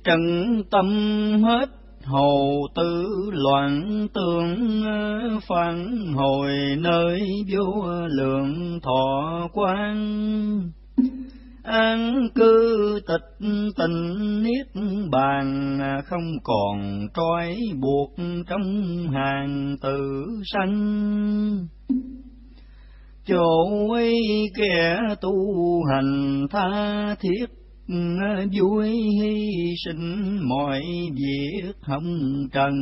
trần tâm hết hồ tư loạn tương, phản hồi nơi vô lượng thọ quan. An cư tịch tình niết bàn, không còn trói buộc trong hàng tử sanh. Chỗ ấy kẻ tu hành tha thiết, vui hy sinh mọi việc hồng trần.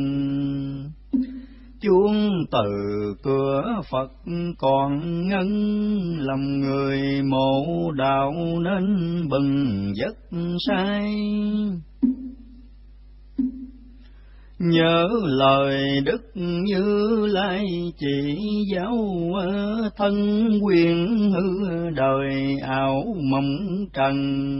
Chuông từ cửa Phật còn ngân, lòng người mộ đạo nên bừng giấc say. Nhớ lời Đức Như Lai chỉ giáo, thân quyền hư đời ảo mộng trần.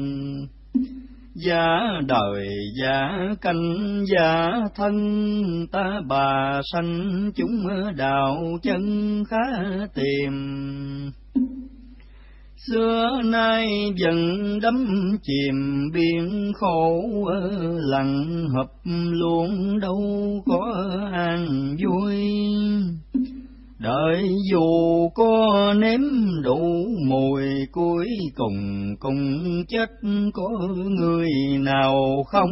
Giá đời giá canh giá thân, ta bà sanh chúng đạo chân khá tìm. Xưa nay dần đắm chìm biển khổ, lặng hợp luôn đâu có an vui. Đợi dù có nếm đủ mùi, cuối cùng cùng chết có người nào không.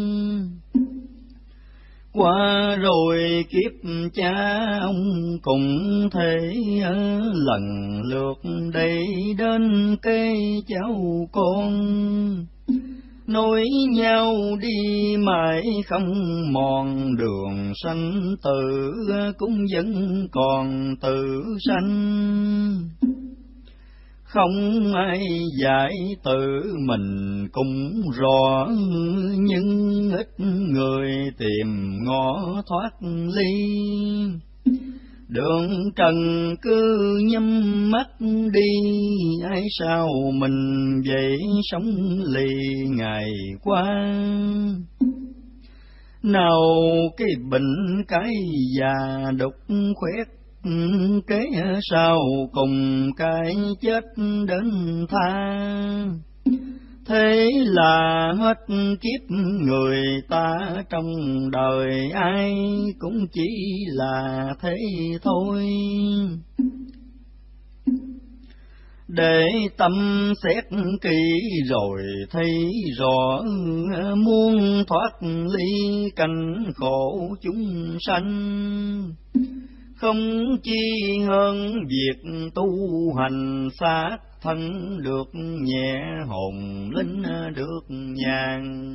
Qua rồi kiếp cha ông cũng thế, lần lượt đây đến cây cháu con. Nối nhau đi mãi không mòn, đường sanh tử cũng vẫn còn tử sanh. Không ai giải tự mình cũng rõ, nhưng ít người tìm ngõ thoát ly. Đường trần cứ nhắm mắt đi, ai sao mình vậy sống lì ngày qua. Nào cái bệnh cái già đục khoét, kế sau cùng cái chết đến tha. Thế là hết kiếp người ta, trong đời ai cũng chỉ là thế thôi. Để tâm xét kỹ rồi thấy rõ, muốn thoát ly cảnh khổ chúng sanh. Không chi hơn việc tu hành xác thân được nhẹ, hồn linh được nhàn.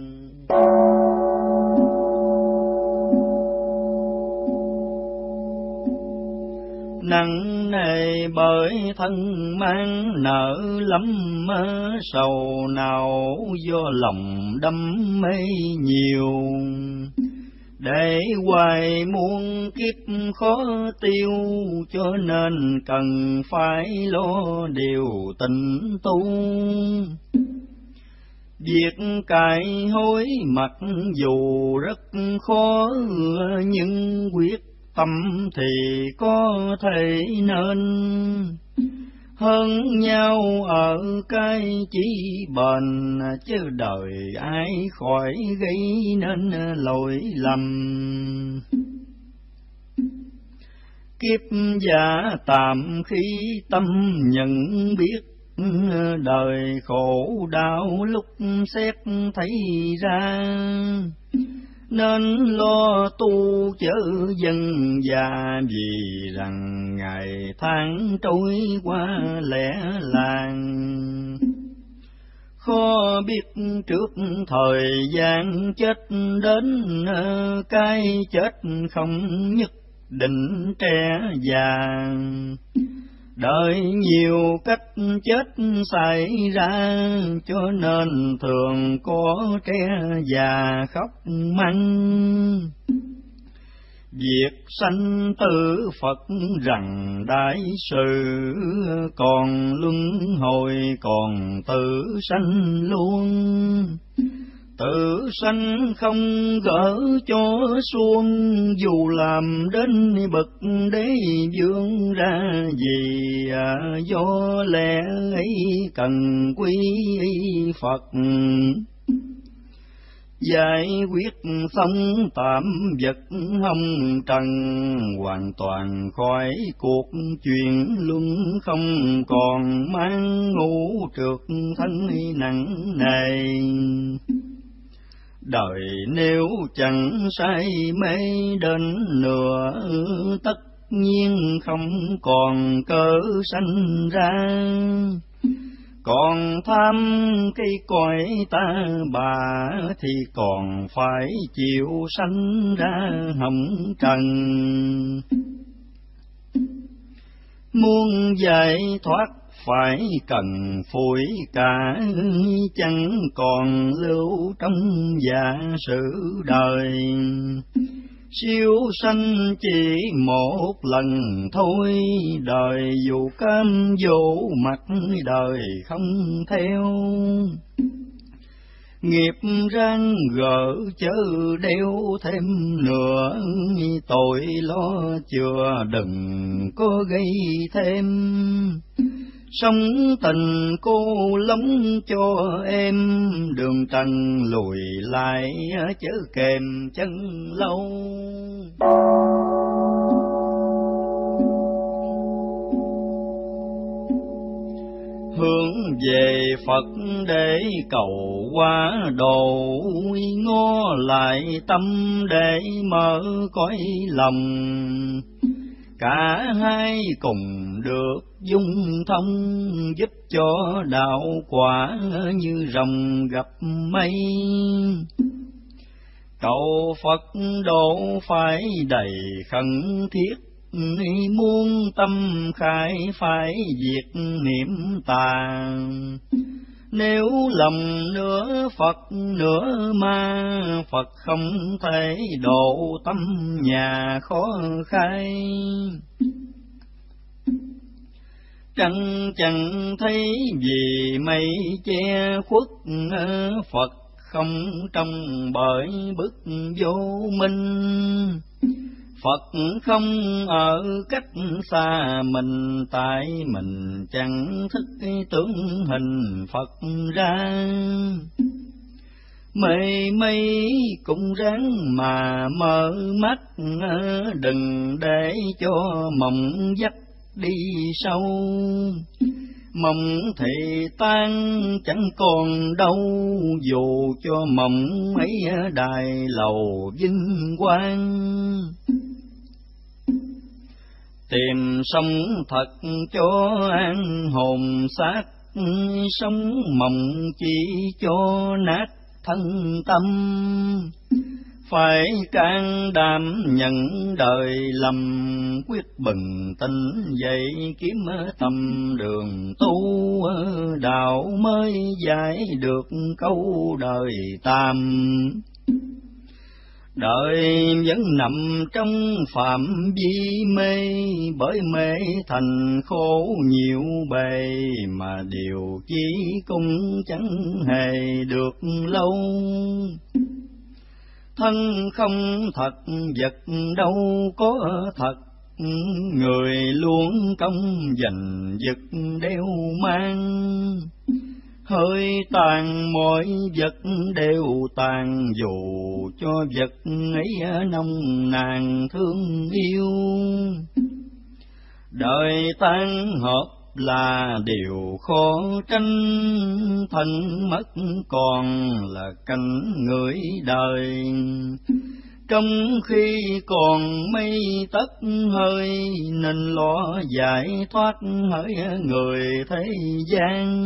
Nặng nề bởi thân mang nợ lắm, sầu nào do lòng đắm mê nhiều. Để hoài muôn kiếp khó tiêu, cho nên cần phải lo điều tịnh tu. Việc cải hối mặc dù rất khó, nhưng quyết tâm thì có thể nên. Hơn nhau ở cái chí bền, chứ đời ai khỏi gây nên lỗi lầm. Kiếp giả tạm khi tâm nhận biết, đời khổ đau lúc xét thấy ra. Nên lo tu chớ dân già, vì rằng ngày tháng trôi qua lẻ làng. Khó biết trước thời gian chết đến, cái chết không nhất định trẻ già. Đời nhiều cách chết xảy ra, cho nên thường có trẻ già khóc mắng. Việc sanh tử Phật rằng đại sự, còn luân hồi còn tử sanh luôn. Tự sanh không gỡ cho xuông, dù làm đến bậc đế vương ra gì. Do lẽ ấy cần quý Phật, giải quyết xong tạm vật hồng trần, hoàn toàn khỏi cuộc chuyện luân, không còn mang ngũ trượt thân nặng nề. Đời nếu chẳng say mê đến nửa, tất nhiên không còn cớ sanh ra. Còn tham cái cõi ta bà, thì còn phải chịu sanh ra hồng trần. Muốn giải thoát phải cần phủi cả, chẳng còn lưu trong giả sử đời. Siêu sanh chỉ một lần thôi, đời dù cam dỗ mặt đời không theo. Nghiệp ráng gỡ chớ đeo thêm nữa, tội lo chừa đừng có gây thêm. Sống tình cô lóng cho em, đường trần lùi lại chớ kèm chân lâu. Hướng về Phật để cầu hóa độ, ngó lại tâm để mở cõi lòng. Cả hai cùng được dung thông, giúp cho đạo quả như rồng gặp mây. Cầu Phật độ phải đầy khẩn thiết, muôn tâm khai phải diệt niệm tà. Nếu lầm nửa Phật nửa ma, Phật không thể độ tâm nhà khó khai. Trăng chẳng thấy vì mây che khuất, Phật không trong bởi bức vô minh. Phật không ở cách xa mình, tại mình chẳng thức tướng hình Phật ra. Mây mây cũng ráng mà mở mắt, đừng để cho mộng dắt đi sâu. Mộng thì tan chẳng còn đâu, dù cho mộng ấy đài lầu vinh quang. Tìm sống thật cho an hồn xác, sống mộng chỉ cho nát thân tâm. Phải can đảm nhận đời lầm, quyết bừng tỉnh dậy kiếm tâm đường tu. Đạo mới giải được câu đời tam. Đời vẫn nằm trong phạm vi mê, bởi mê thành khổ nhiều bề, mà điều chí cũng chẳng hề được lâu. Thân không thật, vật đâu có thật, người luôn công giành giật đeo mang. Hơi tàn mọi vật đều tàn, dù cho vật ấy nông nàn thương yêu. Đời tan hợp là điều khó tránh, thân mất còn là cảnh người đời. Trong khi còn mây tất hơi, nên lo giải thoát hỡi người thế gian.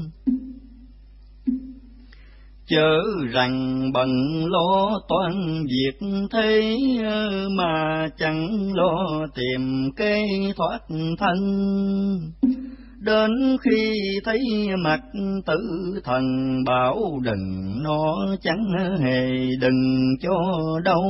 Chớ rằng bận lo toan việc thế, mà chẳng lo tìm kế thoát thân. Đến khi thấy mặt tử thần, bảo đừng nó chẳng hề đừng cho đâu.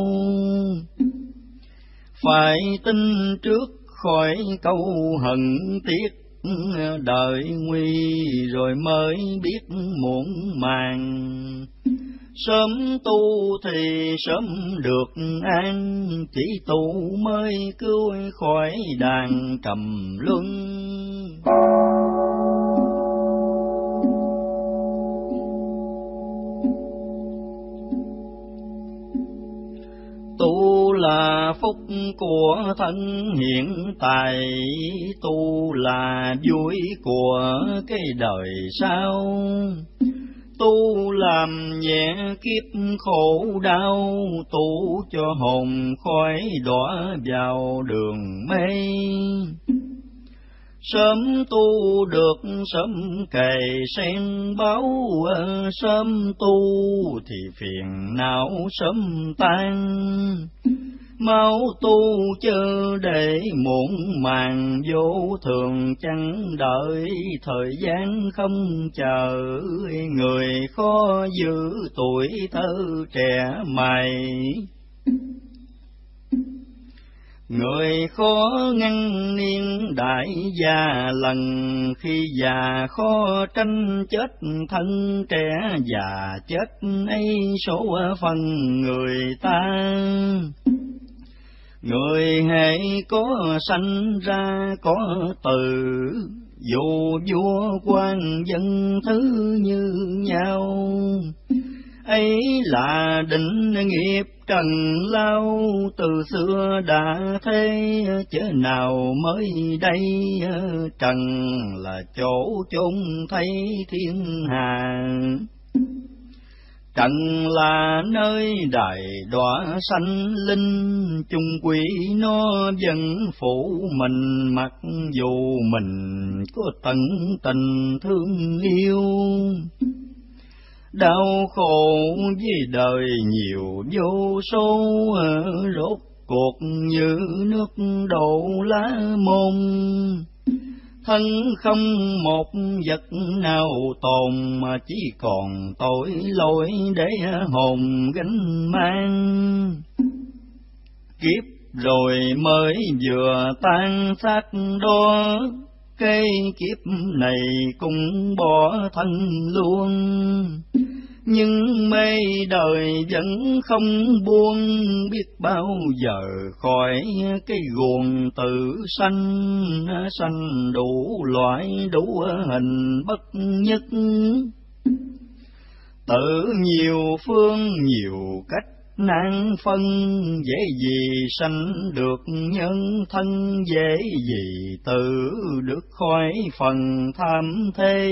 Phải tin trước khỏi câu hận tiếc, đời nguy rồi mới biết muộn màng. Sớm tu thì sớm được an, chỉ tu mới cứu khỏi đàn trầm luân. phúc của thân hiện tại, tu là vui của cái đời sau. Tu làm nhẹ kiếp khổ đau, tu cho hồn khỏi đọa vào đường mê. Sớm tu được sớm cày sen báo, sớm tu thì phiền não sớm tan. Mau tu chớ để muộn màng, vô thường chẳng đợi thời gian không chờ. Người khó giữ tuổi thơ trẻ mày, người khó ngăn niên đại già lần. Khi già khó tranh chết thân trẻ, già chết ấy số phận người ta. Người hễ có sanh ra có từ, dù vua quan dân thứ như nhau. Ấy là định nghiệp trần lao, từ xưa đã thế chớ nào mới đây. Trần là chỗ chốn thấy thiên hà, trần là nơi đại đọa sanh linh. Chung quỷ nó vẫn phụ mình, mặc dù mình có tận tình thương yêu. Đau khổ với đời nhiều vô số, rốt cuộc như nước đổ lá môn. Thân không một vật nào tồn, mà chỉ còn tội lỗi để hồn gánh mang. Kiếp rồi mới vừa tan xác đó, cái kiếp này cũng bỏ thân luôn. Nhưng mê đời vẫn không buông, biết bao giờ khỏi cái guồng tử sanh. Sanh đủ loại đủ hình bất nhất, tự nhiều phương nhiều cách nan phân. Dễ gì sanh được nhân thân, dễ gì tự được khỏi phần tham thế.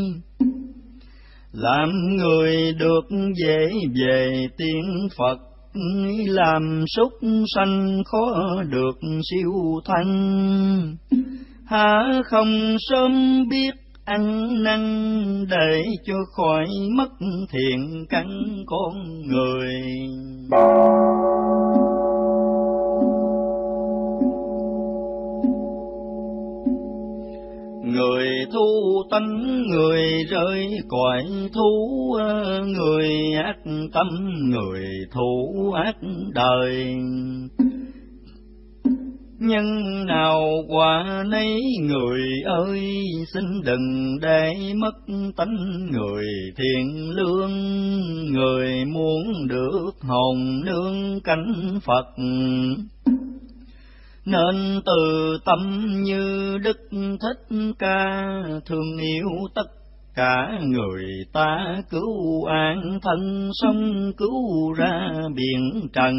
Làm người được dễ về tiên Phật, làm súc sanh khó được siêu thanh. Há không sớm biết ăn năn, để cho khỏi mất thiện căn con người. Người thu tánh người rơi cõi thú, người ác tâm người thủ ác đời. Nhân nào quả nấy người ơi, xin đừng để mất tánh người thiện lương. Người muốn được hồn nương cánh Phật, nên từ tâm như Đức Thích Ca. Thương yêu tất cả người ta, cứu an thân sống cứu ra biển trần.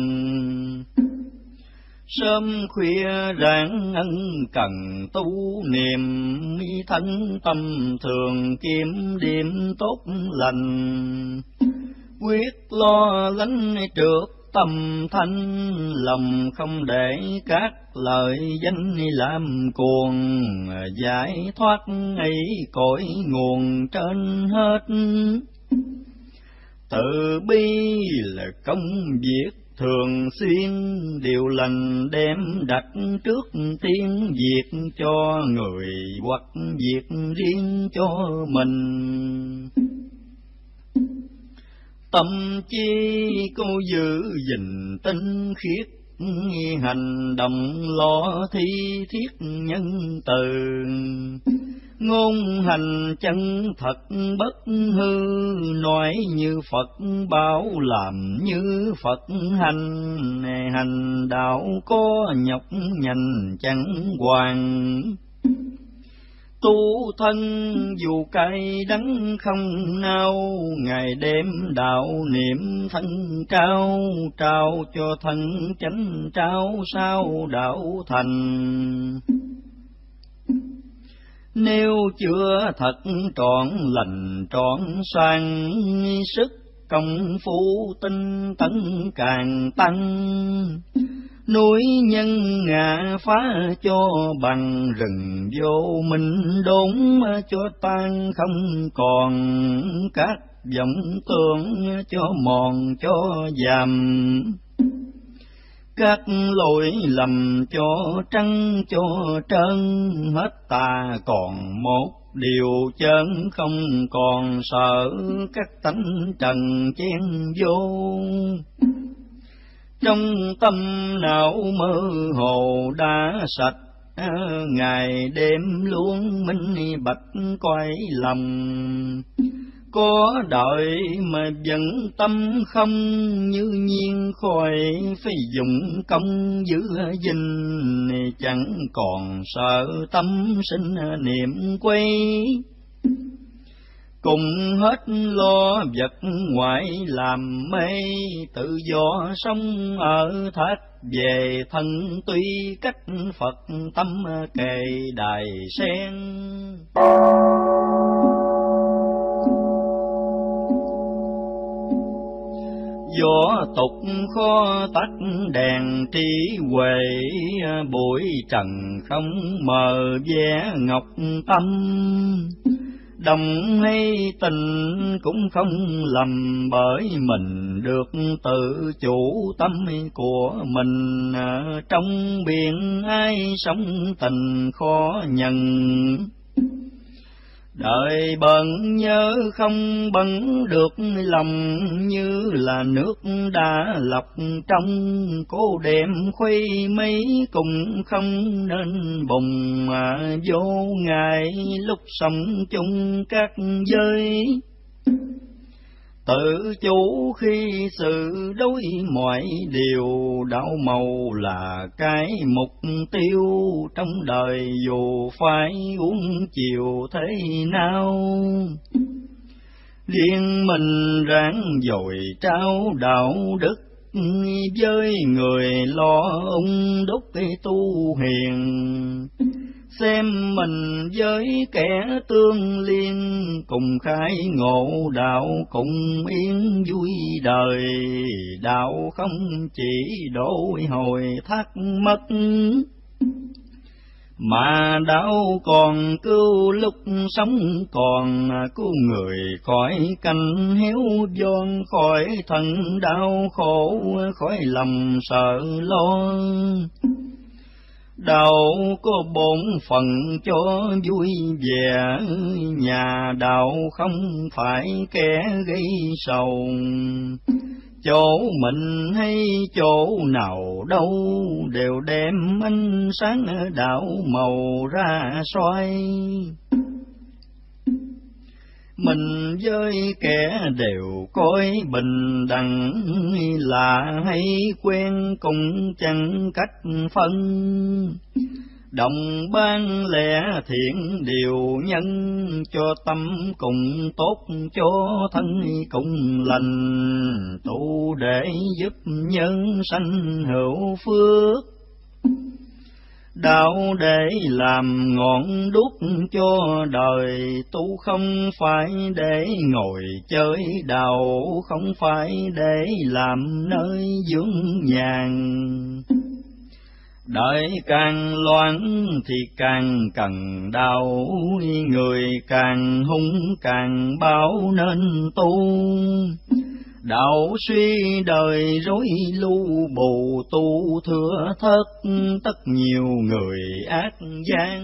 Sớm khuya rạng ân cần tu niệm, thân tâm thường kiếm điểm tốt lành. Quyết lo lánh trước tâm thanh, lòng không để các lời danh làm cuồng. Giải thoát ấy cội nguồn trên hết, tự bi là công việc thường xuyên. Điều lành đem đặt trước tiên, việc cho người hoặc việc riêng cho mình. Tâm chi cô giữ gìn tinh khiết, hành động lo thi thiết nhân từ. Ngôn hành chân thật bất hư, nói như Phật bảo làm như Phật hành. Hành đạo có nhọc nhằn chẳng hoàn, Tu thân dù cay đắng không nao, ngày đêm đạo niệm thân cao, trao cho thân chánh trao sao đạo thành. Nếu chưa thật trọn lành trọn sang, sức công phu tinh tấn càng tăng. Núi nhân ngã phá cho bằng, rừng vô minh đốn cho tan không còn. Các vọng tưởng cho mòn cho giảm, các lỗi lầm cho trắng cho trơn. Hết tà còn một điều chân, không còn sợ các tánh trần chen vô. Trong tâm não mơ hồ đã sạch, ngày đêm luôn minh bạch quay lòng. Có đợi mà vẫn tâm không, như nhiên khỏi phải dùng công giữ gìn. Chẳng còn sợ tâm sinh niệm quay, cùng hết lo vật ngoại làm mê. Tự do sống ở thác về thân, tuy cách Phật tâm kề đài sen. Gió tục khó tắt đèn trí huệ, bụi trần không mờ vẻ ngọc tâm. Đồng hay tình cũng không lầm, bởi mình được tự chủ tâm của mình. Trong biển ai sống tình khó nhận, đời bận nhớ không bận được lòng. Như là nước đã lọc trong, cố đem khuây mấy cùng không nên bùng. Vô ngại lúc sống chung các giới, tự chủ khi sự đối mọi điều. Đạo màu là cái mục tiêu trong đời, dù phải uống chiều thế nào. Riêng mình ráng dồi trao đạo đức, với người lo ung đúc tu hiền. Xem mình với kẻ tương liên, cùng khai ngộ đạo cùng yên vui đời. Đạo không chỉ đổi hồi thắc mắc, mà đạo còn cứu lúc sống còn. Cứu người khỏi canh héo von, khỏi thân đau khổ, khỏi lòng sợ lo. Đạo có bổn phận cho vui vẻ, nhà đạo không phải kẻ gây sầu. Chỗ mình hay chỗ nào đâu, đều đem ánh sáng đạo màu ra soi. Mình với kẻ đều coi bình đẳng, là hay quen cũng chẳng cách phân. Đồng ban lẽ thiện điều nhân, cho tâm cùng tốt cho thân cùng lành. Tu để giúp nhân sanh hữu phước, đạo để làm ngọn đuốc cho đời. Tu không phải để ngồi chơi, đạo không phải để làm nơi dưỡng nhàn. Đời càng loạn thì càng cần đạo, người càng hung càng báo nên tu. Đạo suy đời rối lu bù, tu thừa thất tất nhiều người ác gian.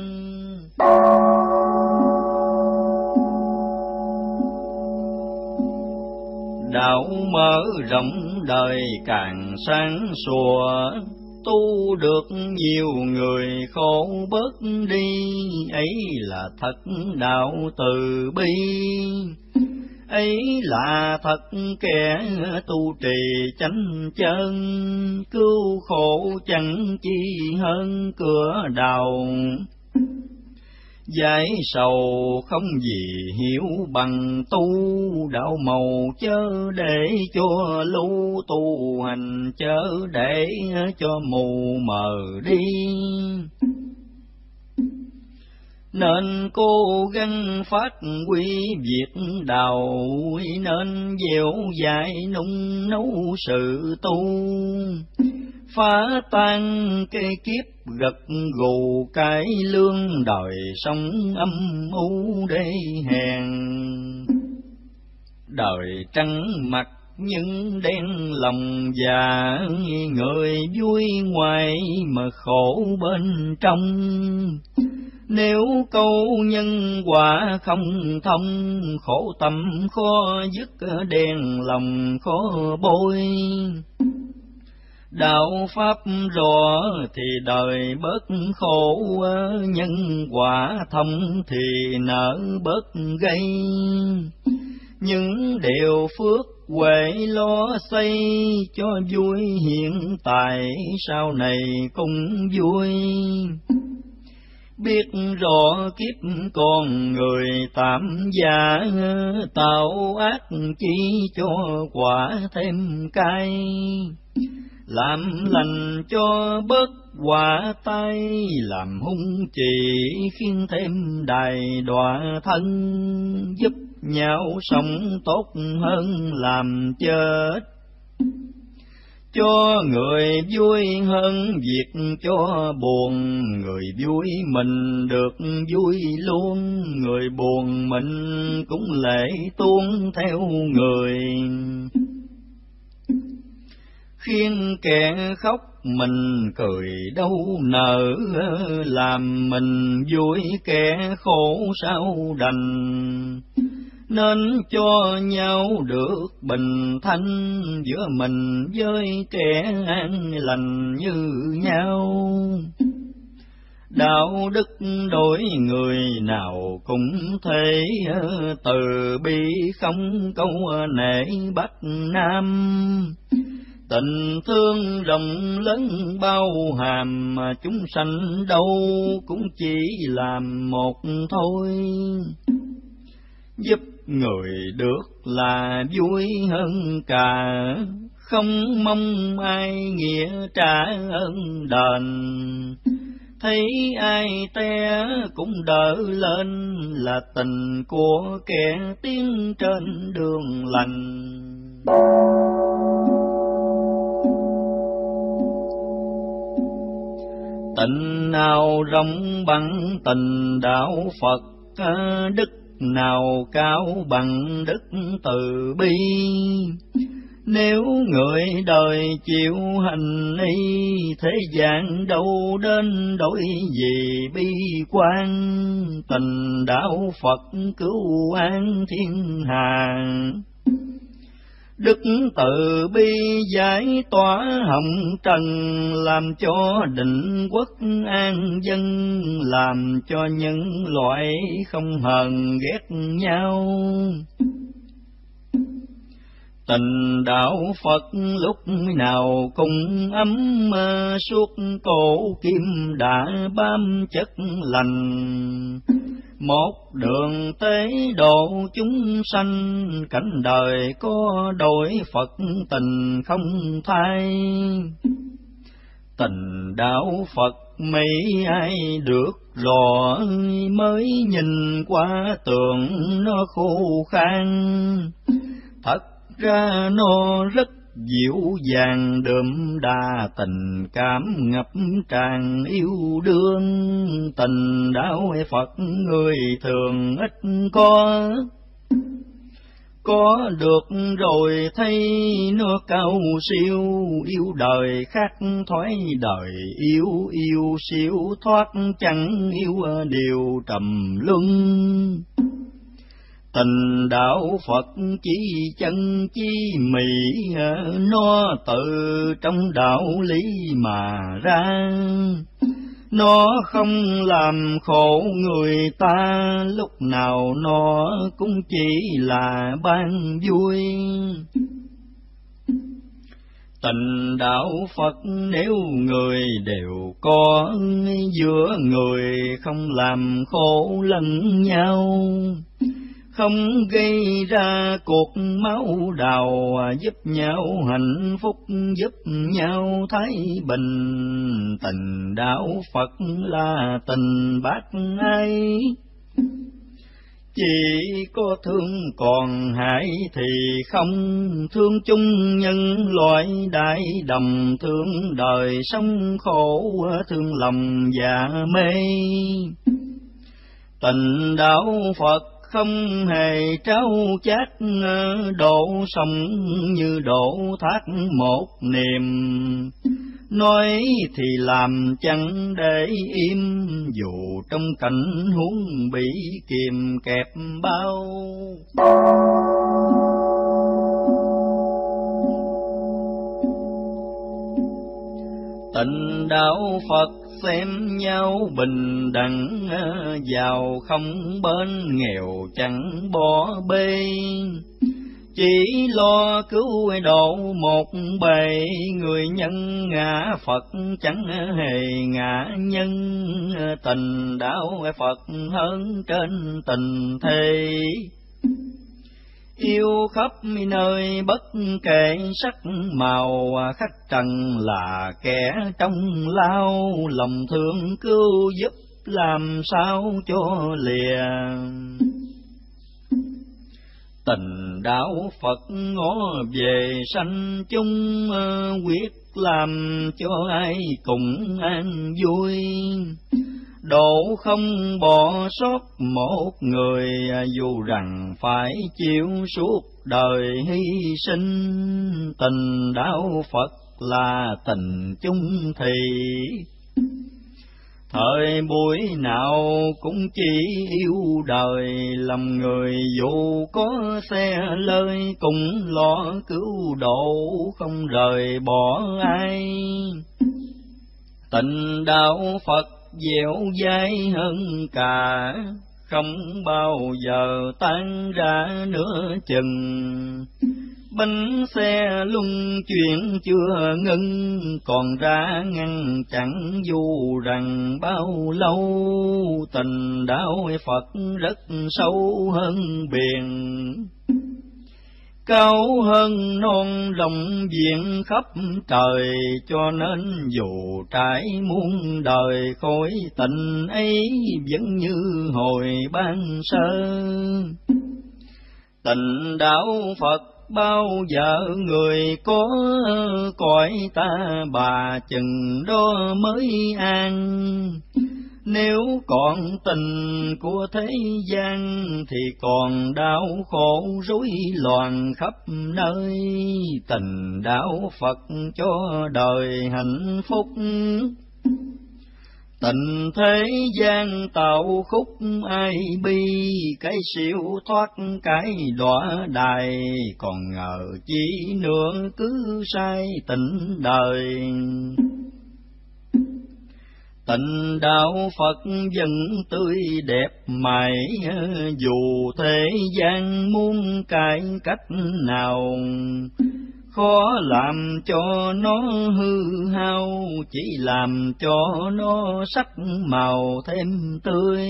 Đạo mở rộng đời càng sáng sủa, tu được nhiều người khổ bớt đi. Ấy là thật đạo từ bi, ấy là thật kẻ tu trì chánh chân. Cứu khổ chẳng chi hơn cửa đạo, Giải sầu không gì hiểu bằng tu, đạo màu chớ để cho lưu, tu hành chớ để cho mù mờ đi. Nên cố gắng phát huy việc đạo, nên dẻo dai nung nấu sự tu, phá tan cái kiếp gật gù cái lương đời sống âm u để hèn. Đời trắng mặt nhưng đen lòng già, người vui ngoài mà khổ bên trong. Nếu câu nhân quả không thông, khổ tâm khó dứt đèn lòng khó bôi. Đạo pháp rõ thì đời bớt khổ, nhân quả thông thì nở bớt gây. Những điều phước huệ lo xây, cho vui hiện tại sau này cũng vui. Biết rõ kiếp con người tạm giả, tạo ác chỉ cho quả thêm cay. Làm lành cho bớt quả tay, làm hung chỉ khiến thêm đài đọa thân. Giúp nhau sống tốt hơn làm chết, cho người vui hơn việc cho buồn. Người vui mình được vui luôn, người buồn mình cũng lệ tuôn theo người. Khiến kẻ khóc mình cười đâu nở, làm mình vui kẻ khổ sao đành. Nên cho nhau được bình thanh, giữa mình với kẻ an lành như nhau. Đạo đức đối người nào cũng thế, từ bi không câu nể bắc nam. Tình thương rộng lớn bao hàm, mà chúng sanh đâu cũng chỉ làm một thôi. Giúp người được là vui hơn cả, không mong ai nghĩa trả ơn đền. Thấy ai té cũng đỡ lên, là tình của kẻ tiến trên đường lành. Tình nào rộng bằng tình đạo Phật, đức nào cao bằng đức từ bi. Nếu người đời chịu hành y, thế gian đâu đến đổi gì bi quan. Tình đạo Phật cứu an thiên hà, đức từ bi giải tỏa hồng trần. Làm cho định quốc an dân, làm cho nhân loại không hờn ghét nhau. Tình đạo Phật lúc nào cũng ấm, suốt cổ kim đã bám chất lành. Một đường tế độ chúng sanh, cảnh đời có đổi Phật tình không thay. Tình đạo Phật mấy ai được rõ, mới nhìn qua tường nó khô khan. Thật ra nó rất dịu dàng đượm đà, tình cảm ngập tràn yêu đương. Tình đạo Phật người thường ít có được rồi thấy nó cao siêu. Yêu đời khác thoái đời yêu siêu thoát, chẳng yêu điều trầm luân. Tình đạo Phật chỉ chân chi mỹ, nó tự trong đạo lý mà ra. Nó không làm khổ người ta, lúc nào nó cũng chỉ là ban vui. Tình đạo Phật nếu người đều có, giữa người không làm khổ lẫn nhau, không gây ra cuộc máu đào, giúp nhau hạnh phúc, giúp nhau thái bình. Tình đạo Phật là tình bác ái, chỉ có thương còn hại thì không, thương chung nhân loại đại đồng, thương đời sống khổ, thương lòng dạ mê. Tình đạo Phật không hề trao chát, độ sông như độ thác một niềm, nói thì làm chẳng để im, dù trong cảnh huống bị kìm kẹp bao. Tình đạo Phật xem nhau bình đẳng, giàu không bên, nghèo chẳng bỏ bê, chỉ lo cứu độ một bề. Người nhân ngã Phật chẳng hề ngã nhân, tình đạo Phật hơn trên tình thế. Yêu khắp nơi bất kể sắc màu, khách trần là kẻ trong lao, lòng thương cứu giúp làm sao cho lìa. Tình đạo Phật ngó về sanh chung, quyết làm cho ai cùng an vui, độ không bỏ sót một người, dù rằng phải chịu suốt đời hy sinh. Tình đạo Phật là tình chung thủy, thời buổi nào cũng chỉ yêu đời, lòng người dù có xe lơi cũng lo cứu độ, không rời bỏ ai. Tình đạo Phật dẻo dai hơn cả, không bao giờ tan ra nửa chừng. Bánh xe luân chuyển chưa ngưng, còn ra ngăn chặn dù rằng bao lâu. Tình đạo Phật rất sâu hơn biển, cao hơn non rộng diện khắp trời, cho nên dù trải muôn đời khối, tình ấy vẫn như hồi ban sơ. Tình đạo Phật bao giờ người có, cõi ta bà chừng đó mới an. Nếu còn tình của thế gian, thì còn đau khổ rối loạn khắp nơi. Tình đạo Phật cho đời hạnh phúc, tình thế gian tạo khúc ai bi. Cái siêu thoát cái đọa đài, còn ngờ chỉ nữa cứ sai tình đời. Tình đạo Phật vẫn tươi đẹp mãi, dù thế gian muôn cái cách nào, khó làm cho nó hư hao, chỉ làm cho nó sắc màu thêm tươi.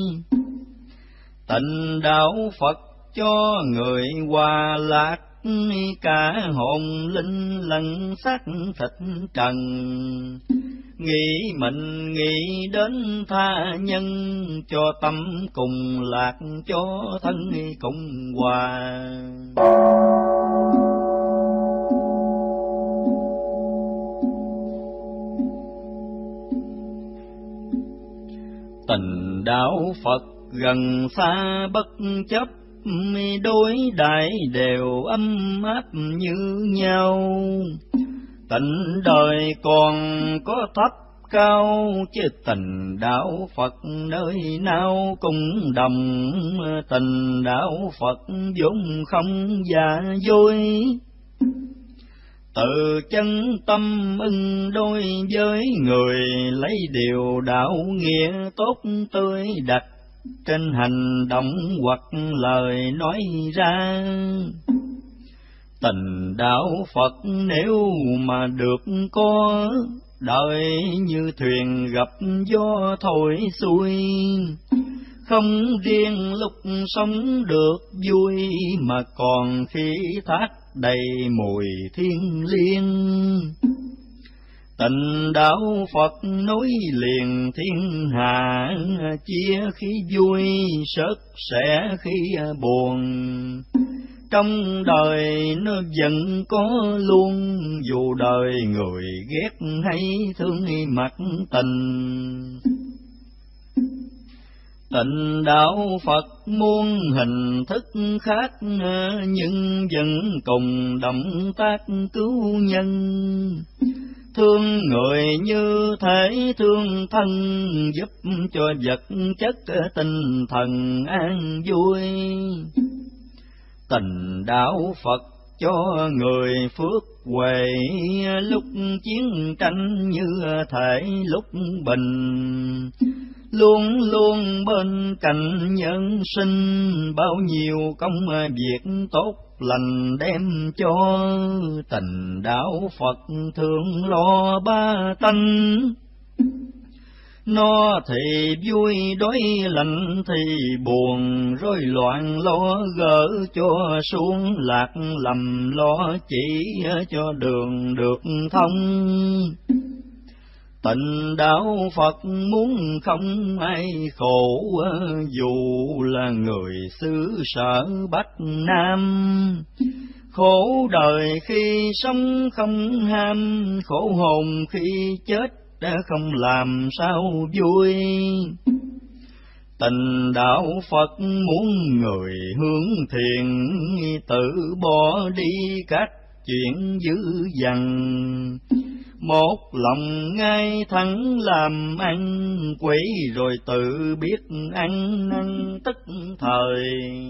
Tình đạo Phật cho người hòa lạc, cả hồn linh lẫn xác thịt trần. Nghĩ mình nghĩ đến tha nhân, cho tâm cùng lạc, cho thân cùng hòa. Tình đạo Phật gần xa bất chấp, đối đãi đều ấm áp như nhau. Tình đời còn có thấp cao, chứ tình đạo Phật nơi nào cũng đồng. Tình đạo Phật vốn không giả dối, từ chân tâm ưng đôi với người. Lấy điều đạo nghĩa tốt tươi đặt, trên hành động hoặc lời nói ra. Tình đạo Phật nếu mà được có, đời như thuyền gặp gió thổi xuôi. Không riêng lúc sống được vui, mà còn khí thác đầy mùi thiêng liêng. Tình đạo Phật nối liền thiên hạ, chia khi vui sớt sẻ khi buồn. Trong đời nó vẫn có luôn, dù đời người ghét hay thương mặt tình. Tình đạo Phật muôn hình thức khác, nhưng vẫn cùng động tác cứu nhân. Thương người như thể thương thân, giúp cho vật chất tinh thần an vui. Tình đạo Phật cho người phước huệ, lúc chiến tranh như thể lúc bình. Luôn luôn bên cạnh nhân sinh, bao nhiêu công việc tốt lành đem cho. Tình đạo Phật thương lo ba tánh, nó thì vui đói lạnh thì buồn, rối loạn lo gỡ cho xuống lạc lầm, lo chỉ cho đường được thông. Tình đạo Phật muốn không ai khổ, dù là người xứ sở Bắc Nam. Khổ đời khi sống không ham, khổ hồn khi chết không làm sao vui. Tình đạo Phật muốn người hướng thiền, tự bỏ đi các chuyện dữ dằn. Một lòng ngay thẳng làm ăn, quỷ rồi tự biết ăn năn tức thời.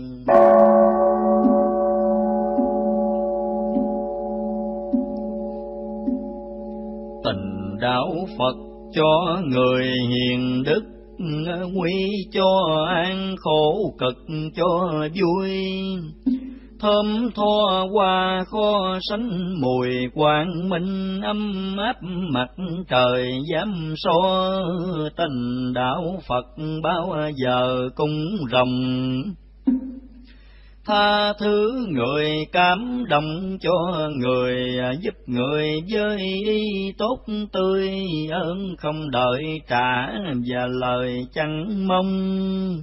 Tình đạo Phật cho người hiền đức, nguy cho an khổ cực cho vui. Thơm tho hoa kho sánh mùi quang minh, ấm áp mặt trời dám so. Tình đạo Phật bao giờ cũng rộng, tha thứ người cảm động cho người, giúp người với ý tốt tươi. Ơn không đợi trả và lời chẳng mong.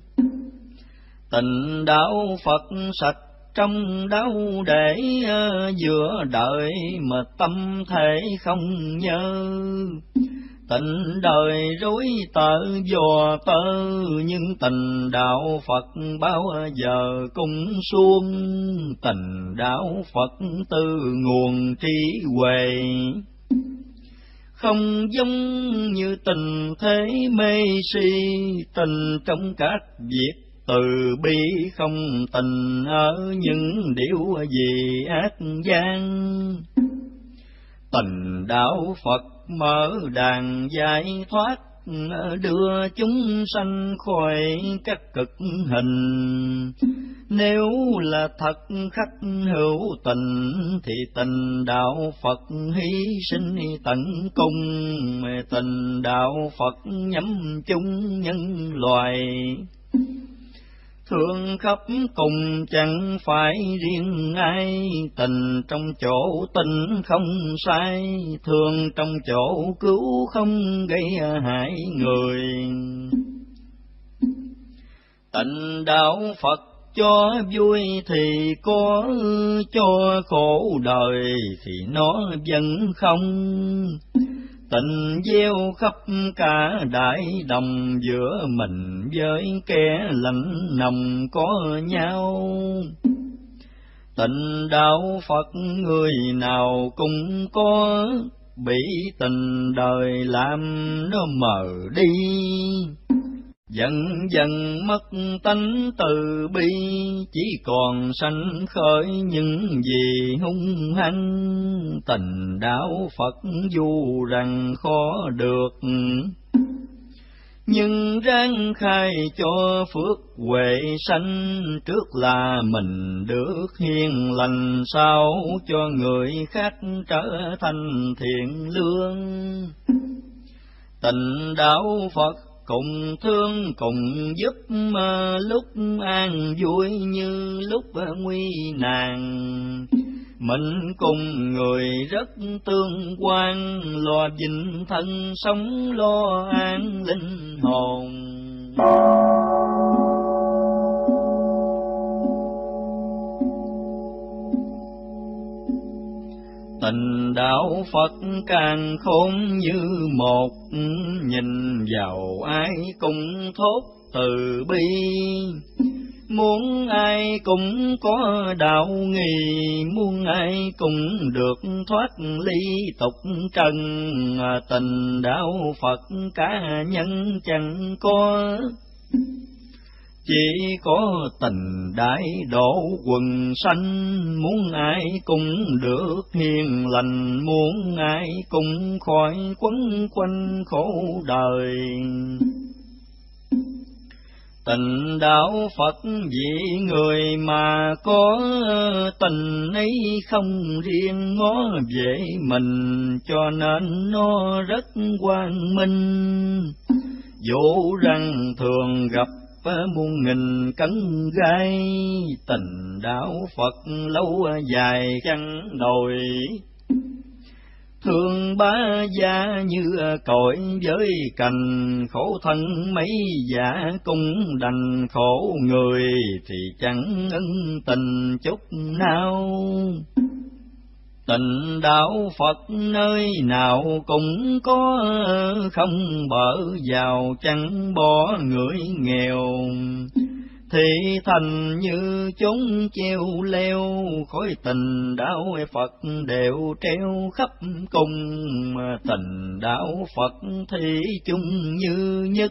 Tình đạo Phật sạch trong đau để, giữa đời mà tâm thể không nhớ. Tình đời rối tợ dò tơ, nhưng tình đạo Phật bao giờ cũng suông. Tình đạo Phật từ nguồn trí huệ, không giống như tình thế mê si. Tình trong các việc từ bi, không tình ở những điều gì ác gian. Tình đạo Phật mở đàn giải thoát, đưa chúng sanh khỏi các cực hình. Nếu là thật khách hữu tình, thì tình đạo Phật hy sinh tận cùng. Tình đạo Phật nhắm chung nhân loài, thương khắp cùng chẳng phải riêng ai. Tình trong chỗ tình không sai, thương trong chỗ cứu không gây hại người. Tình đạo Phật cho vui thì có, cho khổ đời thì nó vẫn không. Tình gieo khắp cả đại đồng, giữa mình với kẻ lạnh nồng có nhau. Tình đạo Phật người nào cũng có, bị tình đời làm nó mờ đi. Dần dần mất tánh từ bi, chỉ còn sanh khởi những gì hung hăng. Tình đạo Phật dù rằng khó được, nhưng ráng khai cho phước huệ sanh, trước là mình được hiền lành, sao cho người khác trở thành thiện lương. Tình đạo Phật cùng thương cùng giúp, lúc an vui như lúc nguy nạn. Mình cùng người rất tương quan, lo vinh thân sống lo an linh hồn. Tình đạo Phật càng khôn như một, nhìn vào ai cũng thốt từ bi. Muốn ai cũng có đạo nghi, muốn ai cũng được thoát ly tục trần. Tình đạo Phật cá nhân chẳng có, chỉ có tình đại độ quần sanh. Muốn ai cũng được hiền lành, muốn ai cũng khỏi quấn quanh khổ đời. Tình đạo Phật vì người mà có, tình ấy không riêng ngó về mình, cho nên nó rất quang minh. Dẫu rằng thường gặp muôn nghìn cấn gai, tình đạo Phật lâu dài chẳng đổi. Thương bá gia như cội với cành, khổ thân mấy giả cũng đành. Khổ người thì chẳng ân tình chút nào. Tình đạo Phật nơi nào cũng có, không bỡ giàu chẳng bỏ người nghèo. Thì thành như chốn treo leo, khối tình đạo Phật đều treo khắp cùng. Tình đạo Phật thì chung như nhất,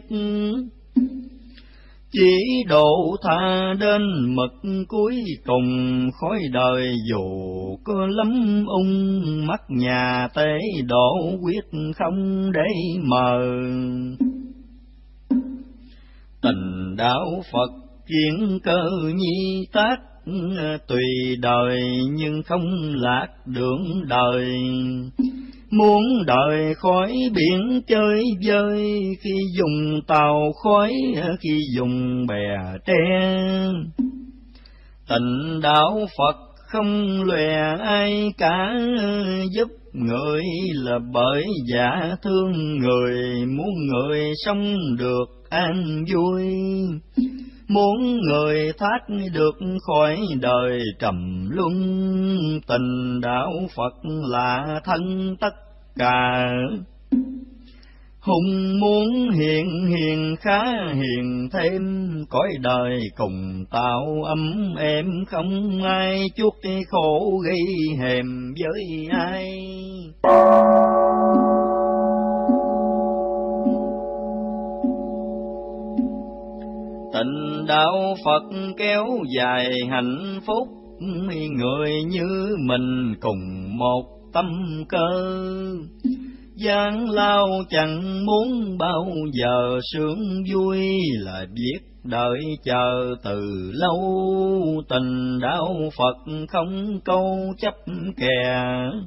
chỉ độ tha đến mực cuối cùng. Khói đời dù có lắm ung, mắt nhà tế độ quyết không để mờ. Tình đạo Phật chuyển cơ nhi tác, tùy đời nhưng không lạc đường đời. Muốn đời khỏi biển chơi vơi, khi dùng tàu khói khi dùng bè tre. Tình đạo Phật không lòe ai cả, giúp người là bởi giả thương người. Muốn người sống được an vui, muốn người thoát được khỏi đời trầm luân. Tình đạo Phật là thân tất cả, hùng muốn hiền khá hiền thêm. Cõi đời cùng tạo ấm êm, không ai chuốc cái khổ gây hèm với ai. Tình đạo Phật kéo dài hạnh phúc, người như mình cùng một tâm cơ. Gian lao chẳng muốn bao giờ sướng vui, là biết đợi chờ từ lâu. Tình đạo Phật không câu chấp kè,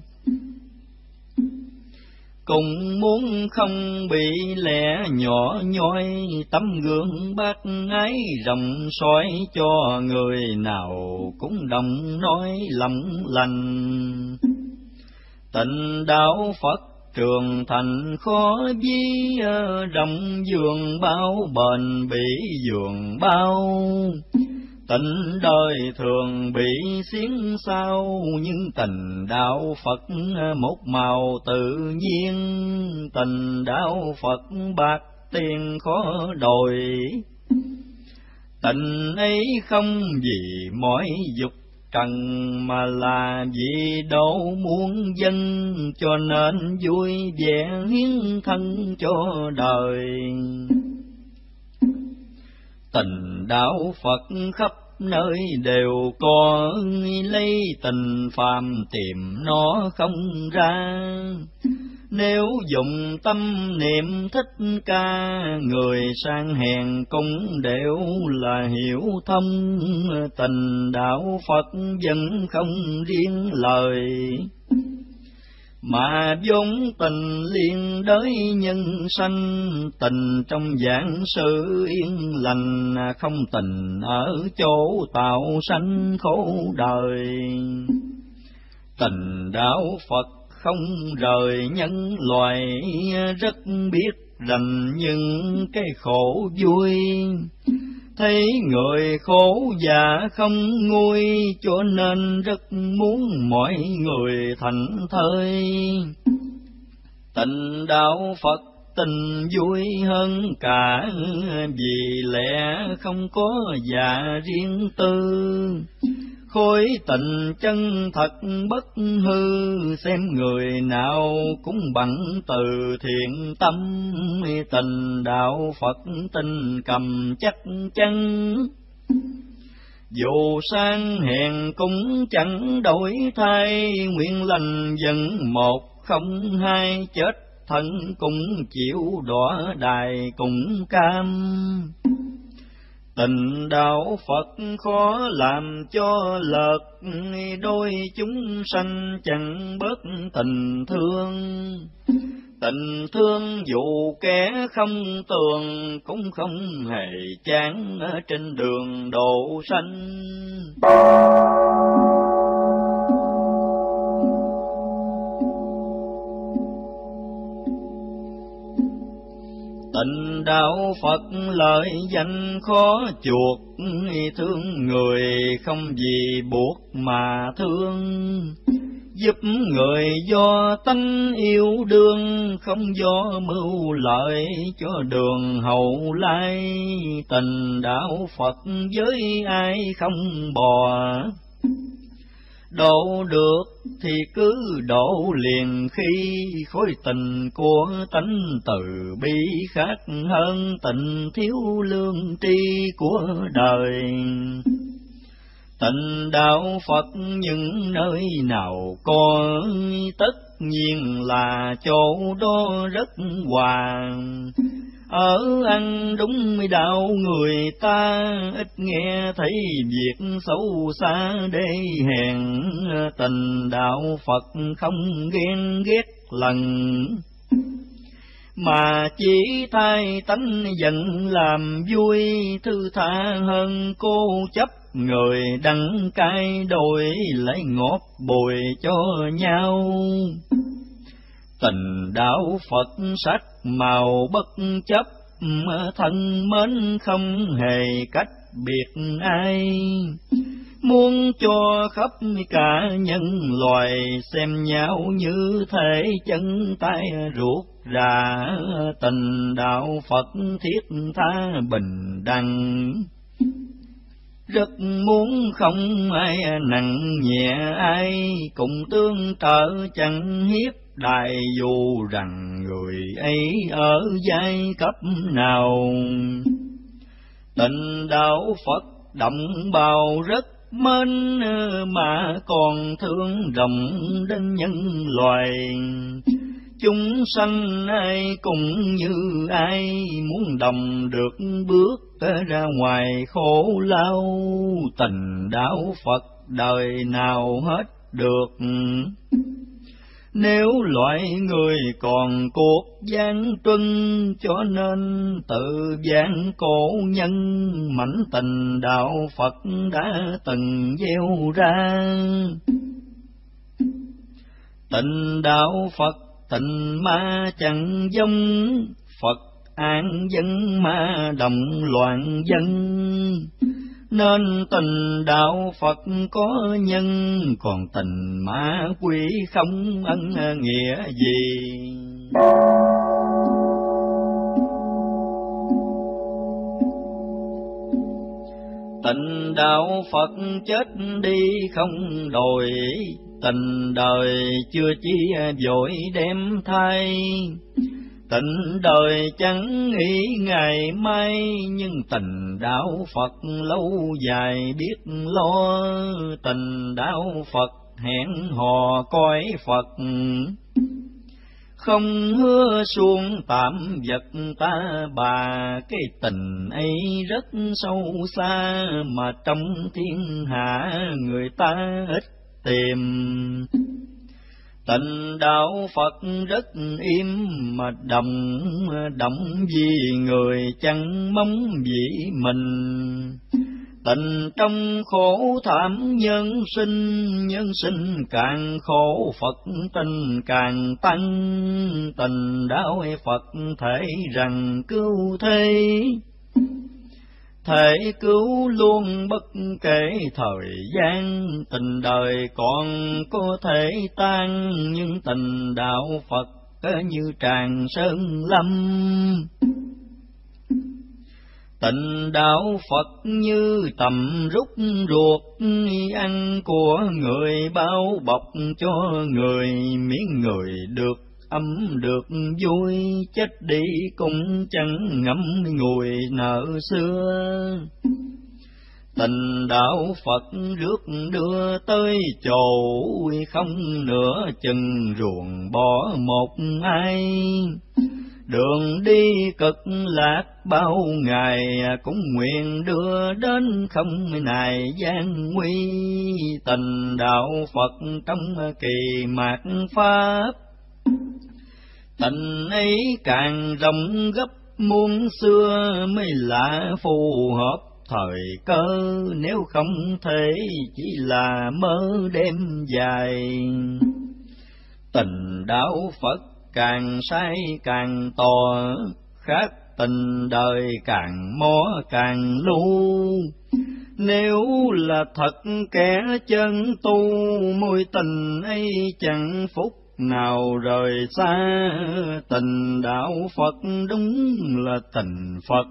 cùng muốn không bị lẻ nhỏ nhoi. Tấm gương bác ái rộng soi cho người nào cũng đồng nói lòng lành. Tình đạo Phật trường thành khó ví, rộng giường bao bền bỉ giường bao. Tình đời thường bị xiến sao, nhưng tình đạo Phật một màu tự nhiên. Tình đạo Phật bạc tiền khó đòi, tình ấy không vì mỏi dục trần, mà là vì độ muôn dân. Cho nên vui vẻ hiến thân cho đời. Tình đạo Phật khắp nơi đều có, lấy tình phàm tìm nó không ra. Nếu dùng tâm niệm thích ca, người sang hèn cũng đều là hiểu thông. Tình đạo Phật vẫn không riêng lời, mà vốn tình liên đới nhân sanh. Tình trong vạn sự yên lành, không tình ở chỗ tạo sanh khổ đời. Tình đạo Phật không rời nhân loài, rất biết rành những cái khổ vui. Thấy người khổ già không nguôi, cho nên rất muốn mọi người thành thơi. Tình đạo Phật tình vui hơn cả, vì lẽ không có dạ riêng tư. Khối tình chân thật bất hư, xem người nào cũng bằng từ thiện tâm. Tình đạo Phật tình cầm chắc chắn, dù sang hèn cũng chẳng đổi thay. Nguyện lành dần một không hai, chết thân cũng chịu đọa đài cũng cam. Tình đạo Phật khó làm cho lợt, đôi chúng sanh chẳng bớt tình thương. Tình thương dù kẻ không tường, cũng không hề chán ở trên đường độ sanh. Tình đạo Phật lợi danh khó chuộc, thương người không vì buộc mà thương. Giúp người do tánh yêu đương, không do mưu lợi cho đường hậu lai. Tình đạo Phật với ai không bò, độ được thì cứ độ liền khi. Khối tình của tánh từ bi khác hơn tình thiếu lương tri của đời. Tình đạo Phật những nơi nào có, tất nhiên là chỗ đó rất hòa. Ở ăn đúng đạo người ta, ít nghe thấy việc xấu xa để hèn. Tình đạo Phật không ghen ghét lần, mà chỉ thay tánh giận làm vui. Thư tha hơn cố chấp, người đắng cay đổi lấy ngọt bồi cho nhau. Tình đạo Phật sắc màu bất chấp, thân mến không hề cách biệt ai. Muốn cho khắp cả nhân loài, xem nhau như thể chân tay ruột rà. Tình đạo Phật thiết tha bình đẳng, rất muốn không ai nặng nhẹ ai. Cùng tương trợ chẳng hiếp đại, dù rằng người ấy ở giai cấp nào. Tình đạo Phật động bào rất mến, mà còn thương rộng đến nhân loài. Chúng sanh ai cũng như ai, muốn đồng được bước ra ngoài khổ lao. Tình đạo Phật đời nào hết được, nếu loại người còn cuộc gian truân. Cho nên tự gian cổ nhân, mảnh tình đạo Phật đã từng gieo ra. Tình đạo Phật tình ma chẳng giống, Phật an dân ma đồng loạn dân. Nên tình đạo Phật có nhân, còn tình ma quỷ không ân nghĩa gì. Tình đạo Phật chết đi không đổi, tình đời chưa chi vội đem thay. Tình đời chẳng nghĩ ngày mai, nhưng tình đạo Phật lâu dài biết lo. Tình đạo Phật hẹn hò coi Phật, không hứa suông tạm vật ta bà. Cái tình ấy rất sâu xa, mà trong thiên hạ người ta ít tìm. Tình đạo Phật rất im, mà động vì người chẳng mong vì mình. Tình trong khổ thảm nhân sinh càng khổ, Phật tình càng tăng. Tình đạo Phật thể rằng cứu thế, thể cứu luôn bất kể thời gian. Tình đời còn có thể tan, nhưng tình đạo Phật như tràng sơn lâm. Tình đạo Phật như tầm rút ruột, ăn của người bao bọc cho người. Miếng người được ấm được vui, chết đi cũng chẳng ngậm ngùi nợ xưa. Tình đạo Phật rước đưa tới chỗ, không nửa chừng ruồng bỏ một ai. Đường đi cực lạc bao ngày, cũng nguyện đưa đến không nài gian nguy. Tình đạo Phật trong kỳ mạt pháp, tình ấy càng rộng gấp muôn xưa. Mới lạ phù hợp thời cơ, nếu không thể chỉ là mơ đêm dài. Tình đạo Phật càng sai càng tỏ, khác tình đời càng mó càng lưu. Nếu là thật kẻ chân tu, mối tình ấy chẳng phúc nào rời xa. Tình đạo Phật đúng là tình Phật,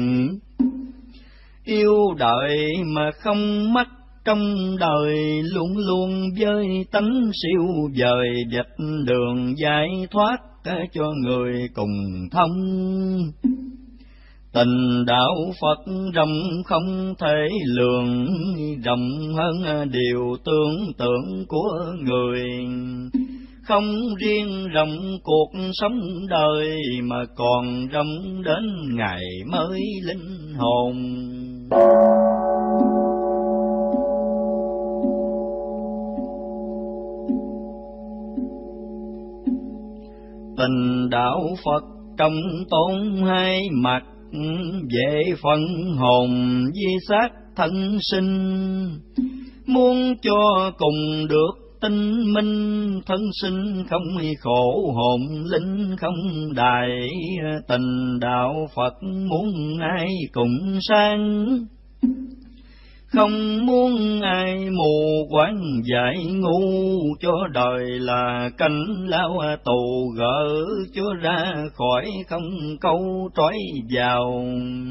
yêu đời mà không mắc trong đời. Luôn luôn với tánh siêu vời, vạch đường giải thoát cho người cùng thông. Tình đạo Phật rộng không thể lường, rộng hơn điều tưởng tượng của người. Không riêng rộng cuộc sống đời, mà còn rộng đến ngày mới linh hồn. Tình đạo Phật trong tốn hai mặt, về phần hồn di xác thân sinh. Muốn cho cùng được tinh minh, thân sinh không khổ, hồn linh không đài. Tình đạo Phật muốn ai cùng sang, không muốn ai mù quáng dại ngu. Cho đời là canh lao tù, gỡ cho ra khỏi không câu trói vào.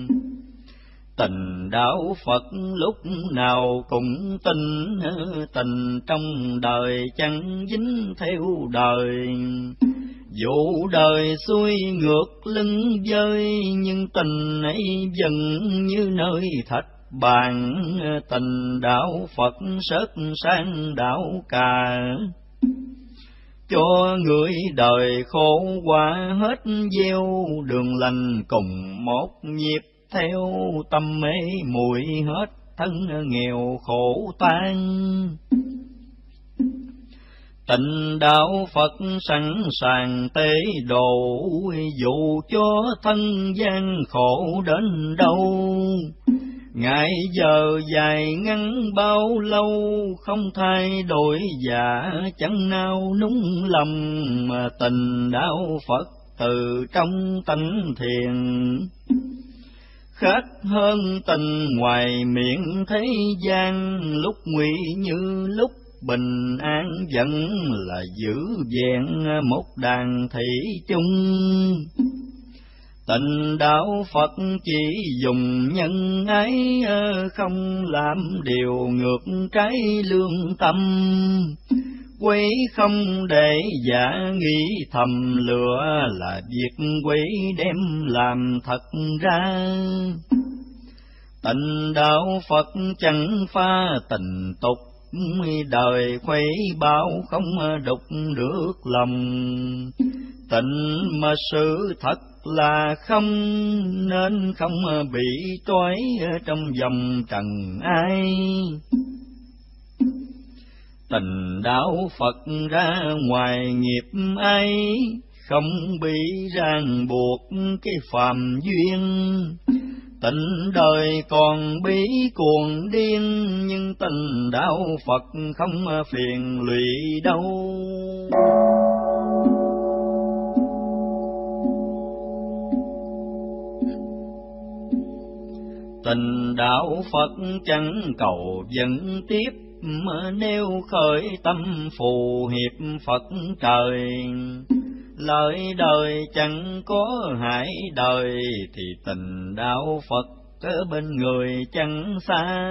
Tình đạo Phật lúc nào cũng tin, tình trong đời chẳng dính theo đời. Dù đời xuôi ngược lưng dơi, nhưng tình ấy dần như nơi thạch bàn. Tình đạo Phật sớt sang đạo cà, cho người đời khổ qua hết gieo. Đường lành cùng một nhịp theo, tâm mê muội hết thân nghèo khổ tan. Tình đạo Phật sẵn sàng tế độ, dù cho thân gian khổ đến đâu. Ngày giờ dài ngắn bao lâu, không thay đổi dạ chẳng nao núng lòng. Mà tình đạo Phật từ trong tánh thiền, khác hơn tình ngoài miệng thế gian. Lúc nguy như lúc bình an, vẫn là giữ vẹn một đàn thủy chung. Tình đạo Phật chỉ dùng nhân ái, không làm điều ngược trái lương tâm. Quấy không để giả nghĩ thầm, lừa là việc quấy đem làm thật ra. Tình đạo Phật chẳng pha tình tục, đời khuấy bao không đục được lòng. tịnh mà sự thật là không, nên không bị trói trong vòng trần ai. Tình đạo Phật ra ngoài nghiệp ai, không bị ràng buộc cái phàm duyên. Tình đời còn bí cuồng điên, nhưng tình đạo Phật không phiền lụy đâu. Tình đạo Phật chẳng cầu dẫn tiếp, nếu khởi tâm phù hiệp Phật trời. Lời đời chẳng có hại đời, thì tình đạo Phật ở bên người chẳng xa.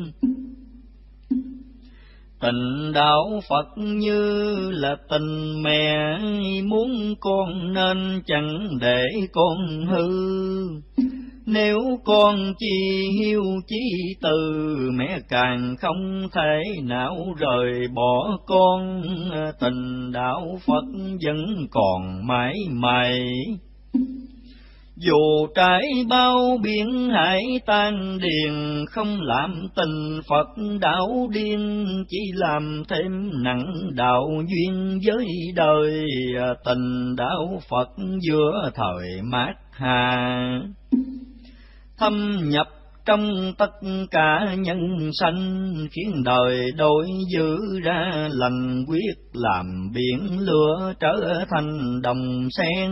Tình đạo Phật như là tình mẹ, muốn con nên chẳng để con hư. Nếu con chi hiếu chí từ, mẹ càng không thể nào rời bỏ con. Tình đạo Phật vẫn còn mãi mãi, dù trải bao biển hải tan điền. Không làm tình Phật đạo điên, chỉ làm thêm nặng đạo duyên với đời. Tình đạo Phật giữa thời mát hà, thâm nhập trong tất cả nhân sanh, khiến đời đổi dữ ra lành quyết, làm biển lửa trở thành đồng sen.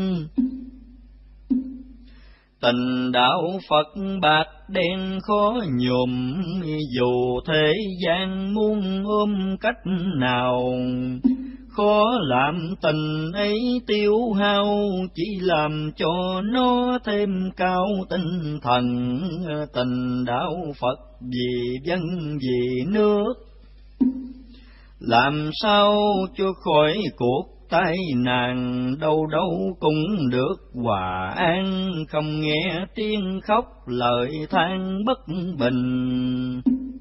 Tình đạo Phật bạc đen khó nhuộm, dù thế gian muốn ôm cách nào. Khó làm tình ấy tiêu hao, chỉ làm cho nó thêm cao tinh thần. Tình đạo Phật vì dân vì nước, làm sao cho khỏi cuộc tai nạn. Đâu đâu cũng được hòa an, không nghe tiếng khóc lời than bất bình.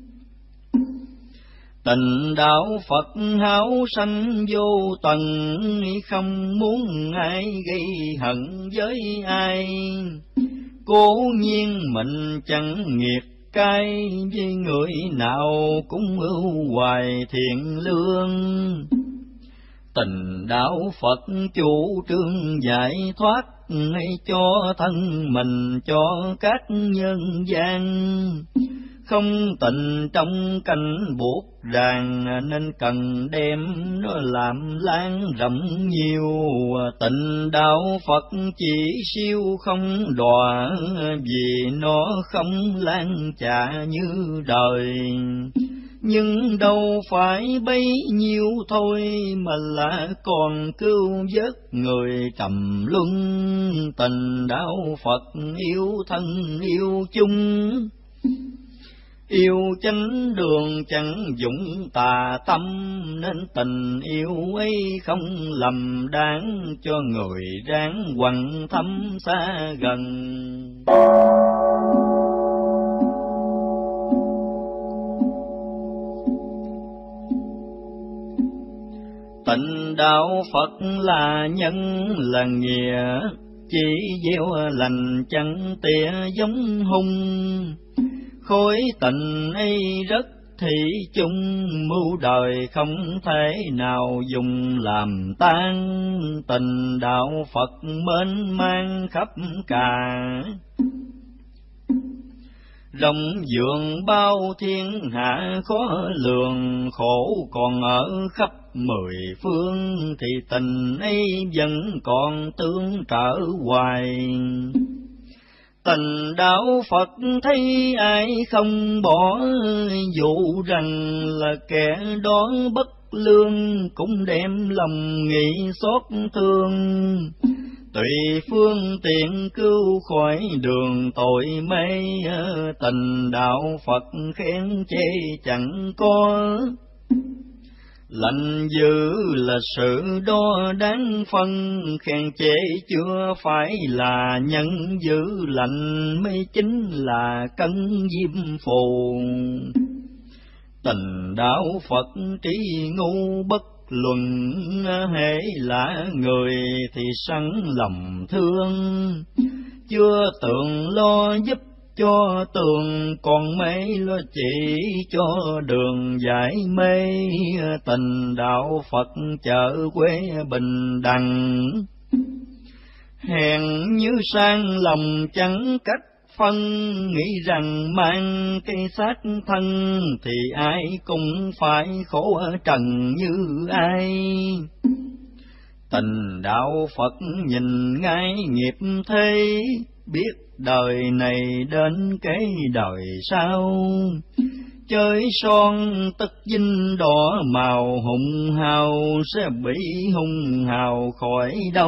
Tình đạo Phật háo sanh vô tận, không muốn ai gây hận với ai. Cố nhiên mình chẳng nghiệt cay, với người nào cũng ưu hoài thiện lương. Tình đạo Phật chủ trương giải thoát, hay cho thân mình cho các nhân gian. Không tình trong cảnh buộc ràng, nên cần đem nó làm lan rộng nhiều. Tình đạo Phật chỉ siêu không đọa, vì nó không lan trà như đời. Nhưng đâu phải bấy nhiêu thôi, mà là còn cứu vớt người trầm luân. Tình đạo Phật yêu thân yêu chung, yêu chánh đường chẳng dụng tà tâm. Nên tình yêu ấy không lầm đáng, cho người ráng quằn thâm xa gần. Tình đạo Phật là nhân là nghĩa, chỉ gieo lành chẳng tỉa giống hung. Khối tình ấy rất thị chung, mưu đời không thể nào dùng làm tan. Tình đạo Phật mênh mang khắp cả, rộng dường bao thiên hạ khó lường. Khổ còn ở khắp mười phương, thì tình ấy vẫn còn tương trở hoài. Tình đạo Phật thấy ai không bỏ, dù rằng là kẻ đó bất lương, cũng đem lòng nghĩ xót thương. Tùy phương tiện cứu khỏi đường tội mê, tình đạo Phật khen chê chẳng có. Lành dữ là sự đo đáng phân, khen chê chưa phải là nhân dữ lành, mới chính là cân diêm phù. Tình đạo Phật trí ngu bất luận, hễ là người thì sẵn lòng thương. Chưa tường lo giúp cho tường, còn mê lo chỉ cho đường giải mê. Tình đạo Phật chợ quê bình đẳng, hèn như sang lòng chẳng cách phân. Nghĩ rằng mang cái xác thân thì ai cũng phải khổ ở trần như ai. Tình đạo Phật nhìn ngay nghiệp thế, biết đời này đến cái đời sau. Chơi son tất dinh đỏ màu, hùng hào sẽ bị hung hào khỏi đâu.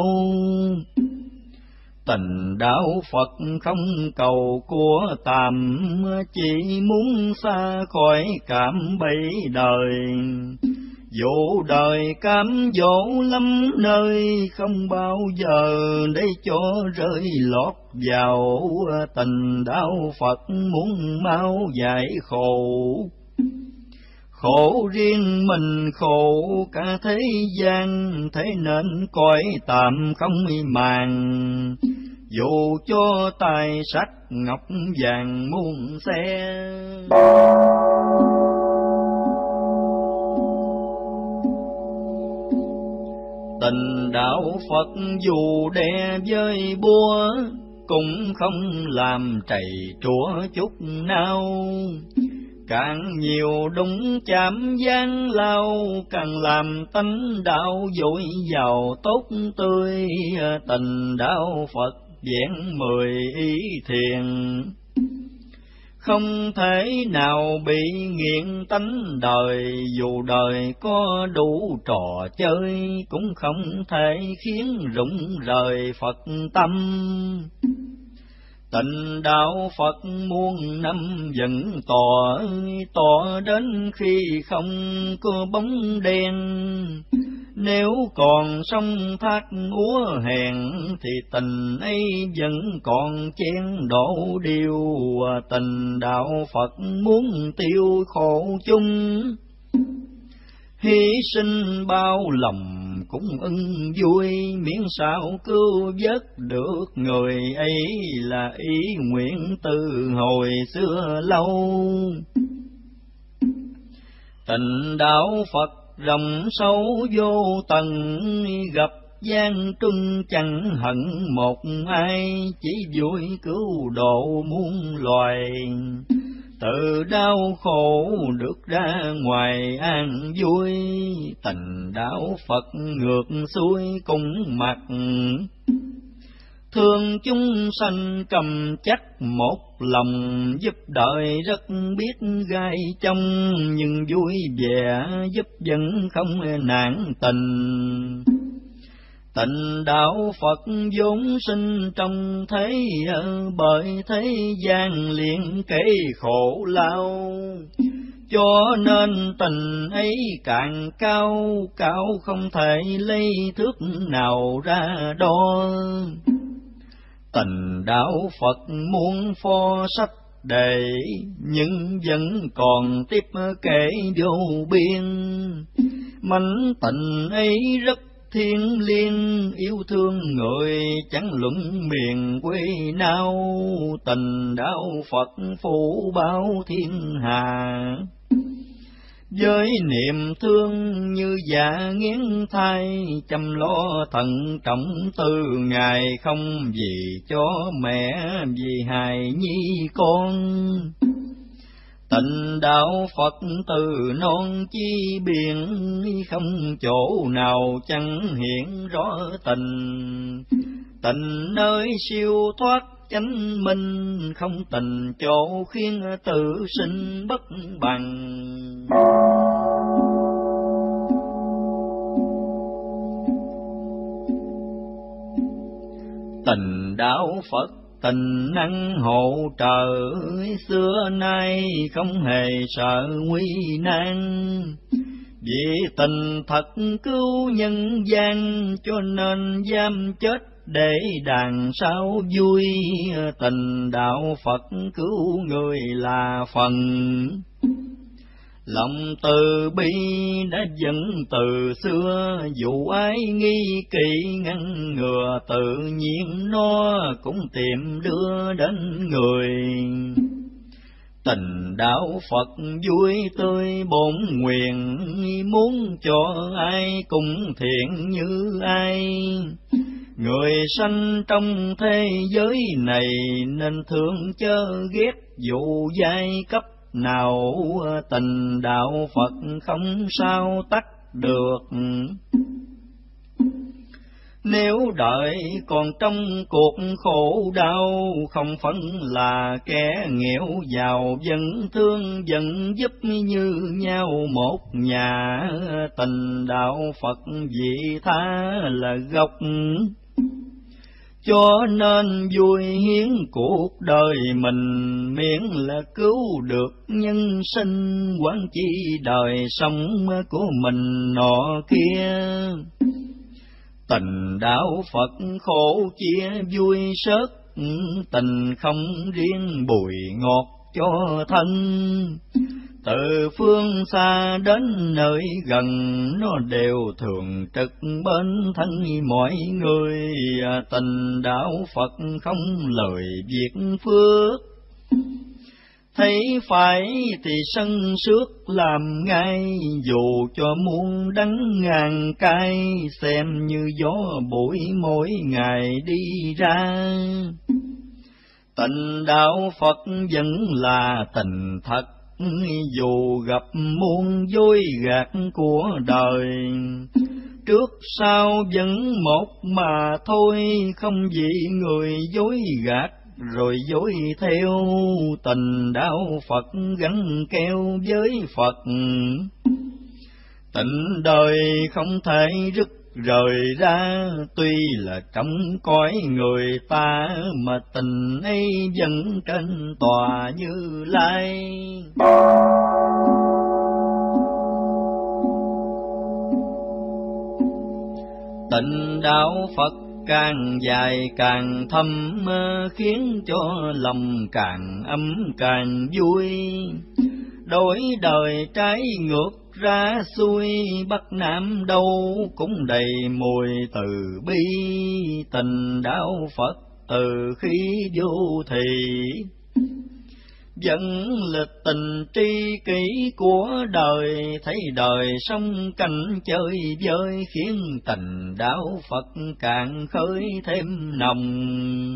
Tình đạo Phật không cầu của tạm, chỉ muốn xa khỏi cảm bẫy đời. Dỗ đời cám dỗ lắm nơi, không bao giờ để cho rơi lọt vào. Tình đạo Phật muốn mau giải khổ, khổ riêng mình khổ cả thế gian. Thế nên cõi tạm không màng, dù cho tài sắc ngọc vàng muôn xe. Tình đạo Phật dù đe với búa, cũng không làm trầy trũa chút nào. Càng nhiều đúng chạm gian lao, càng làm tánh đạo dội giàu tốt tươi. Tình đạo Phật vẹn 10 ý thiền, không thể nào bị nghiện tánh đời. Dù đời có đủ trò chơi, cũng không thể khiến rụng rời Phật tâm. Tình đạo Phật muôn năm vẫn tỏ đến khi không có bóng đen. Nếu còn sông thác úa hèn, thì tình ấy vẫn còn chen đổ điều. Tình đạo Phật muốn tiêu khổ chung, hy sinh bao lòng cũng ưng vui. Miễn sao cứu vớt được người ấy, là ý nguyện từ hồi xưa lâu. Tình đạo Phật rộng sâu vô tận, gặp gian truân chẳng hận một ai. Chỉ vui cứu độ muôn loài, tự đau khổ được ra ngoài an vui. Tình đạo Phật ngược xuôi cùng mặt, thương chúng sanh cầm chắc một lòng. Giúp đời rất biết gai trong, nhưng vui vẻ giúp vẫn không nản tình. Tình đạo Phật vốn sinh trong thế, bởi thế gian liền kể khổ lao. Cho nên tình ấy càng cao, cao không thể lấy thước nào ra đo. Tình đạo Phật muốn pho sách để, nhưng vẫn còn tiếp kể vô biên. Mảnh tình ấy rất thiên liêng, yêu thương người chẳng luận miền quê nào. Tình đạo Phật phủ bao thiên hà, với niềm thương như dạ nghiến thai. Chăm lo thận trọng từ ngày, không vì cho mẹ vì hài nhi con. Tình đạo Phật từ non chi biển, không chỗ nào chẳng hiện rõ tình. Tình nơi siêu thoát chánh minh, không tình chỗ khiến tự sinh bất bằng. Tình đạo Phật tình năng hộ trợ, xưa nay không hề sợ nguy nan. Vì tình thật cứu nhân gian, cho nên dám chết để đàn sao vui. Tình đạo Phật cứu người là phần, Lòng từ bi đã dẫn từ xưa, dù ai nghi kỵ ngăn ngừa, tự nhiên nó cũng tìm đưa đến người. Tình đạo Phật vui tươi bổn nguyện, muốn cho ai cũng thiện như ai. Người sanh trong thế giới này, nên thương chớ ghét dù giai cấp nào. Tình đạo Phật không sao tắt được. Nếu đợi còn trong cuộc khổ đau, không phân là kẻ nghèo giàu, vẫn thương vẫn giúp như nhau một nhà. Tình đạo Phật vị tha là gốc, cho nên vui hiến cuộc đời mình, miễn là cứu được nhân sinh, quán chi đời sống của mình nọ kia. Tình đạo Phật khổ chia vui sớt, tình không riêng bùi ngọt cho thân. Từ phương xa đến nơi gần, nó đều thường trực bên thân mọi người. Tình đạo Phật không lời việc phước, thấy phải thì sân sước làm ngay. Dù cho muôn đắng ngàn cay, xem như gió bụi mỗi ngày đi ra. Tình đạo Phật vẫn là tình thật, dù gặp muôn dối gạt của đời. Trước sau vẫn một mà thôi, không vì người dối gạt rồi dối theo. Tình đạo Phật gắn keo với Phật, tình đời không thể rứt rời ra. Tuy là trong cõi người ta, mà tình ấy vẫn trên tòa Như Lai. Tình đạo Phật càng dài càng thâm, khiến cho lòng càng ấm càng vui. Đổi đời trái ngược ra xuôi, Bắc Nam đâu cũng đầy mùi từ bi. Tình đạo Phật từ khi vô thị, vẫn là tình tri kỷ của đời. Thấy đời sống cảnh chơi vơi, khiến tình đạo Phật càng khơi thêm nồng.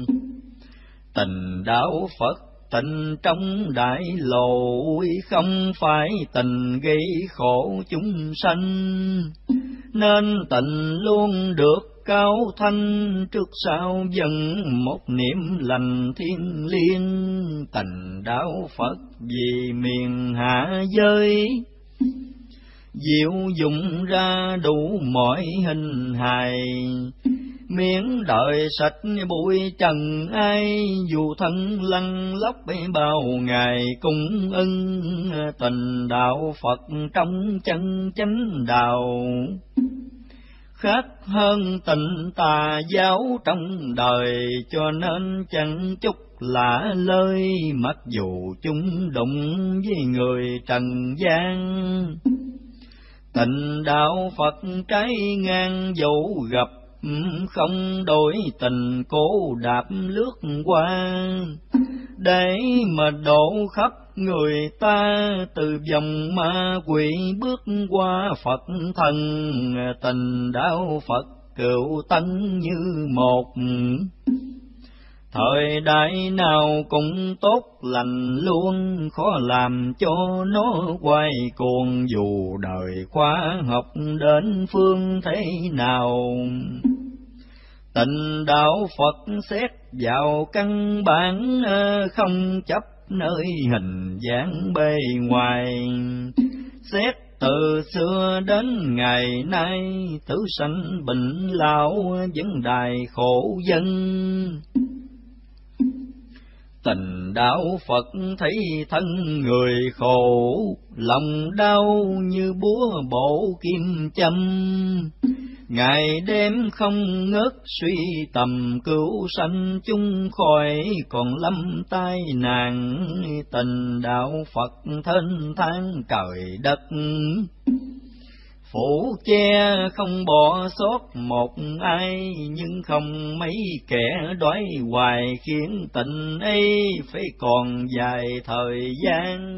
Tình đạo Phật tình trong đại lộ, không phải tình gây khổ chúng sanh. Nên tình luôn được cao thanh, trước sau dần một niệm lành thiên liêng. Tình đạo Phật vì miền hạ giới, diệu dụng ra đủ mọi hình hài. Miễn đời sạch bụi trần ai, dù thân lăn lóc bao ngày cung ưng. Tình đạo Phật trong chân chánh đạo, khác hơn tình tà giáo trong đời. Cho nên chẳng chút lạ lời, mặc dù chung đụng với người trần gian. Tình đạo Phật trái ngang dẫu gặp, không đổi tình cố đạp lướt qua. Để mà độ khắp người ta, từ vòng ma quỷ bước qua Phật thần. Tình đạo Phật cựu tân như một, thời đại nào cũng tốt lành luôn. Khó làm cho nó quay cuồng, dù đời khoa học đến phương thế nào. Tình đạo Phật xét vào căn bản, không chấp nơi hình dáng bề ngoài. Xét từ xưa đến ngày nay, tử sanh bệnh lão vấn đài khổ dân. Tình đạo Phật thấy thân người khổ, lòng đau như búa bổ kim châm. ngày đêm không ngớt suy tầm cứu sanh chúng khỏi còn lâm tai nạn. Tình đạo Phật thênh thang trời đất, phủ che không bỏ sót một ai, nhưng không mấy kẻ đói hoài khiến tình ấy phải còn dài thời gian.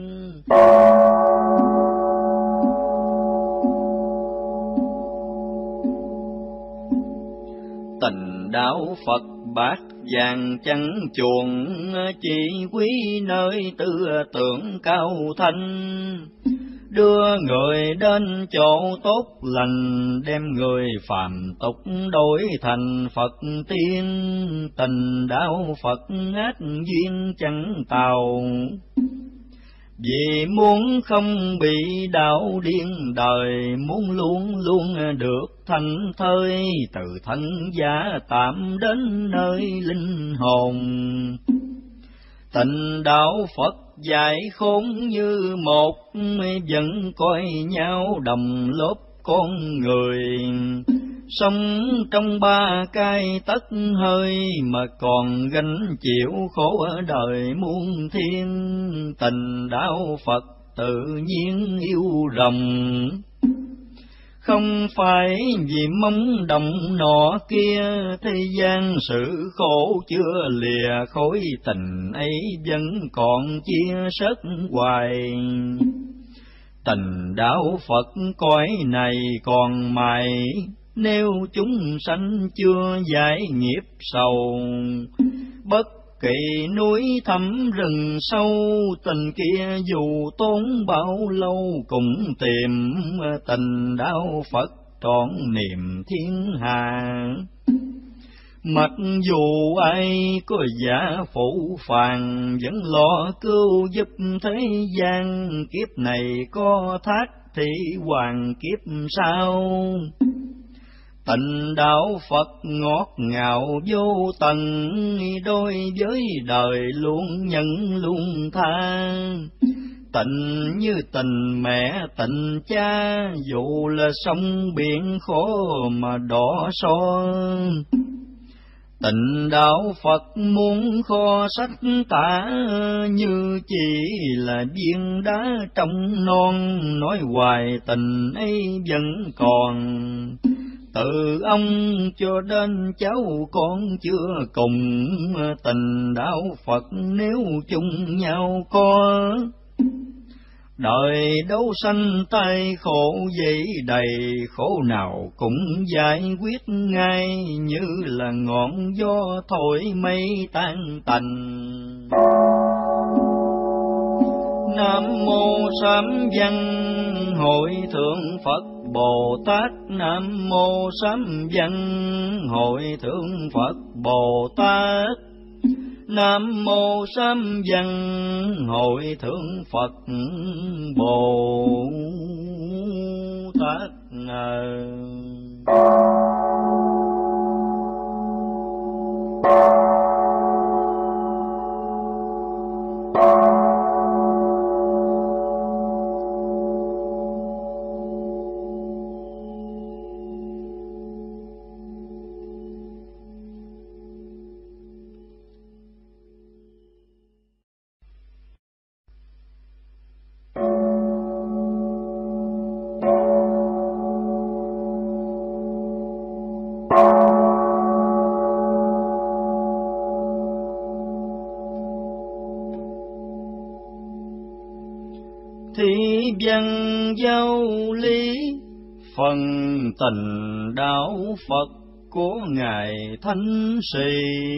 Tình đạo Phật bát vàng chẳng chuồng, chỉ quý nơi tư tưởng cao thanh, đưa người đến chỗ tốt lành, đem người phàm tục đổi thành Phật tiên. Tình đạo Phật ác duyên chẳng tào, vì muốn không bị đạo điên đời, muốn luôn luôn được thanh thơi, từ thân giả tạm đến nơi linh hồn. Tình đạo Phật dạy khôn như một, vẫn coi nhau đồng lốp con người, sống trong ba cái tất hơi, mà còn gánh chịu khổ ở đời muôn thiên. Tình đạo Phật tự nhiên yêu rồng, không phải vì mong đồng nọ kia, thế gian sự khổ chưa lìa, khối tình ấy vẫn còn chia sớt hoài. Tình đạo Phật cõi này còn mài, nếu chúng sanh chưa giải nghiệp sầu, bất kỳ núi thẳm rừng sâu, tình kia dù tốn bao lâu cũng tìm. Tình đạo Phật trọn niềm thiên hạ, mặc dù ai có giả phụ phàng, vẫn lo cứu giúp thế gian. Kiếp này có thác thì hoàng kiếp sau, tình đạo Phật ngọt ngào vô tận, đôi với đời luôn nhận luôn tha. Tình như tình mẹ tình cha, dù là sông biển khó mà đỏ son. Tình đạo Phật muốn kho sách tả, như chỉ là viên đá trong non, nói hoài tình ấy vẫn còn. Từ ông cho đến cháu con chưa cùng, tình đạo Phật nếu chung nhau có. Đời đấu sanh tay khổ dậy đầy, khổ nào cũng giải quyết ngay, như là ngọn gió thổi mây tan tành. Nam mô Sám Văn Hội Thượng Phật Bồ Tát. Nam mô Sám Văn Hội Thượng Phật Bồ Tát. Nam mô Sám Văn Hội Thượng Phật Bồ Tát. Thi văn giáo lý phần tình đạo Phật của ngài Thánh Sĩ.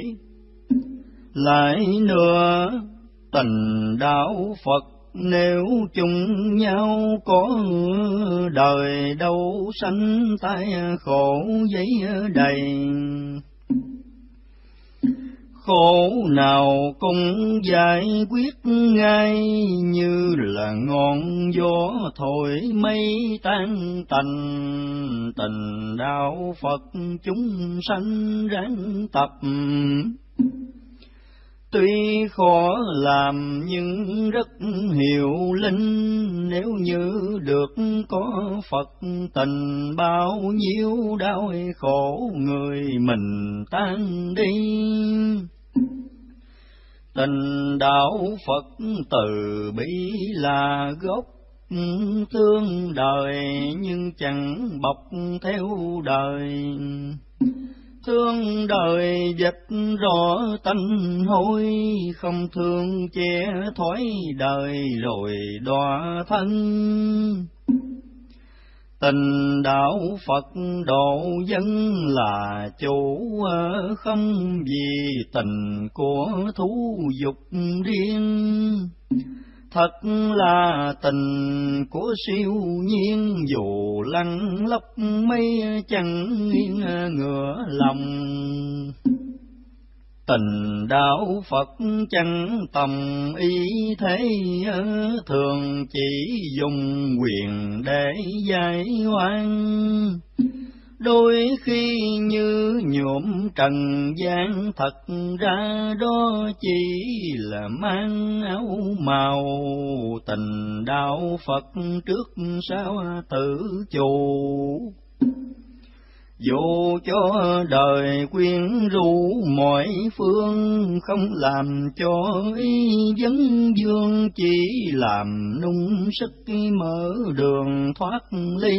Lại nữa tình đạo Phật nếu chung nhau có, đời đâu sanh tai khổ giấy đầy. Khổ nào cũng giải quyết ngay, như là ngọn gió thổi mây tan tành. Tình đạo Phật chúng sanh ráng tập, Tuy khó làm nhưng rất hiệu linh, nếu như được có Phật tình, bao nhiêu đau khổ người mình tan đi. Tình đạo Phật từ bi là gốc, thương đời nhưng chẳng bọc theo đời. Thương đời vạch rõ tanh hôi, không thương che thoái đời rồi đọa thân. Tình đạo Phật độ dân là chủ, không vì tình của thú dục riêng. Thật là tình của siêu nhiên, dù lăn lóc mây chẳng nghiêng ngửa lòng. Tình đạo Phật chẳng tầm ý thế, thường chỉ dùng quyền để giải oan. Đôi khi như nhuộm trần gian, thật ra đó chỉ là mang áo màu. Tình đạo Phật trước sau tự chủ, dù cho đời quyến rũ mọi phương, không làm cho ý vấn vương, chỉ làm nung sức mở đường thoát ly.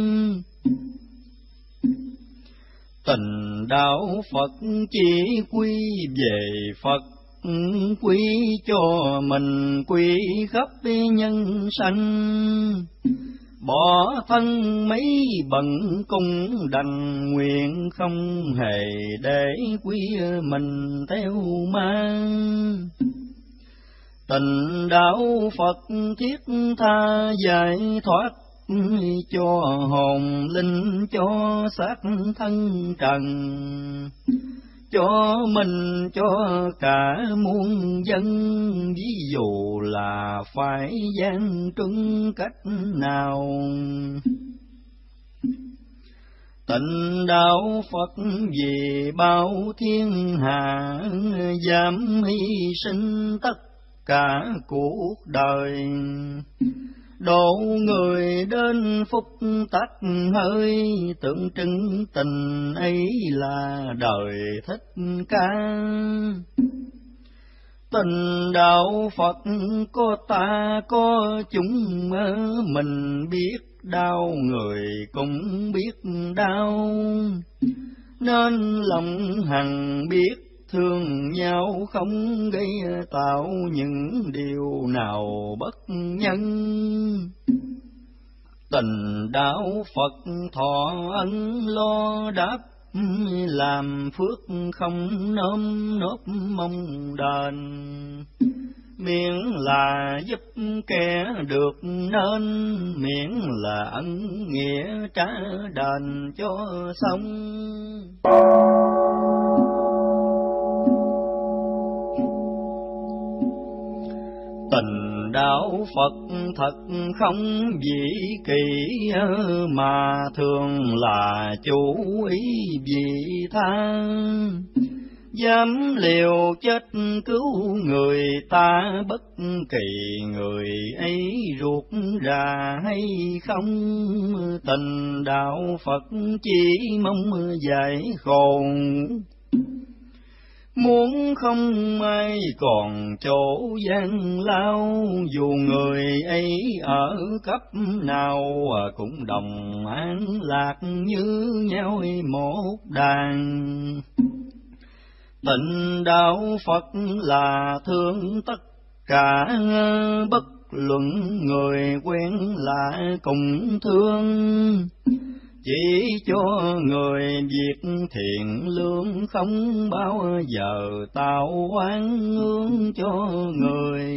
Tình đạo Phật chỉ quy về Phật, quy cho mình, quy khắp nhân sanh. Bỏ thân mấy bận cung đành nguyện, không hề để quy mình theo mang. Tình đạo Phật thiết tha giải thoát, cho hồn linh, cho xác thân trần, cho mình, cho cả muôn dân. Ví dụ là phải gian truân cách nào. Tịnh đạo Phật vì bao thiên hạ, dám hy sinh tất cả cuộc đời. Độ người đến phúc tắt hơi, tượng trưng tình ấy là đời Thích Ca. Tình đạo Phật có ta có chúng, mình biết đau người cũng biết đau, nên lòng hằng biết thương nhau, không gây tạo những điều nào bất nhân. Tình đạo Phật thọ ân lo đáp, làm phước không nơm nớp mong đền. Miễn là giúp kẻ được nên, miễn là ân nghĩa trả đền cho xong. Tình đạo Phật thật không dĩ kỳ, mà thường là chủ ý vị tha. Dám liều chết cứu người ta, bất kỳ người ấy ruột ra hay không. Tình đạo Phật chỉ mong giải khổ, muốn không ai còn chỗ gian lao. Dù người ấy ở cấp nào, cũng đồng an lạc như nhau một đàn. Tịnh đạo Phật là thương tất cả, bất luận người quen lạ cùng thương. Chỉ cho người việc thiện lương, không bao giờ tạo oán ương cho người.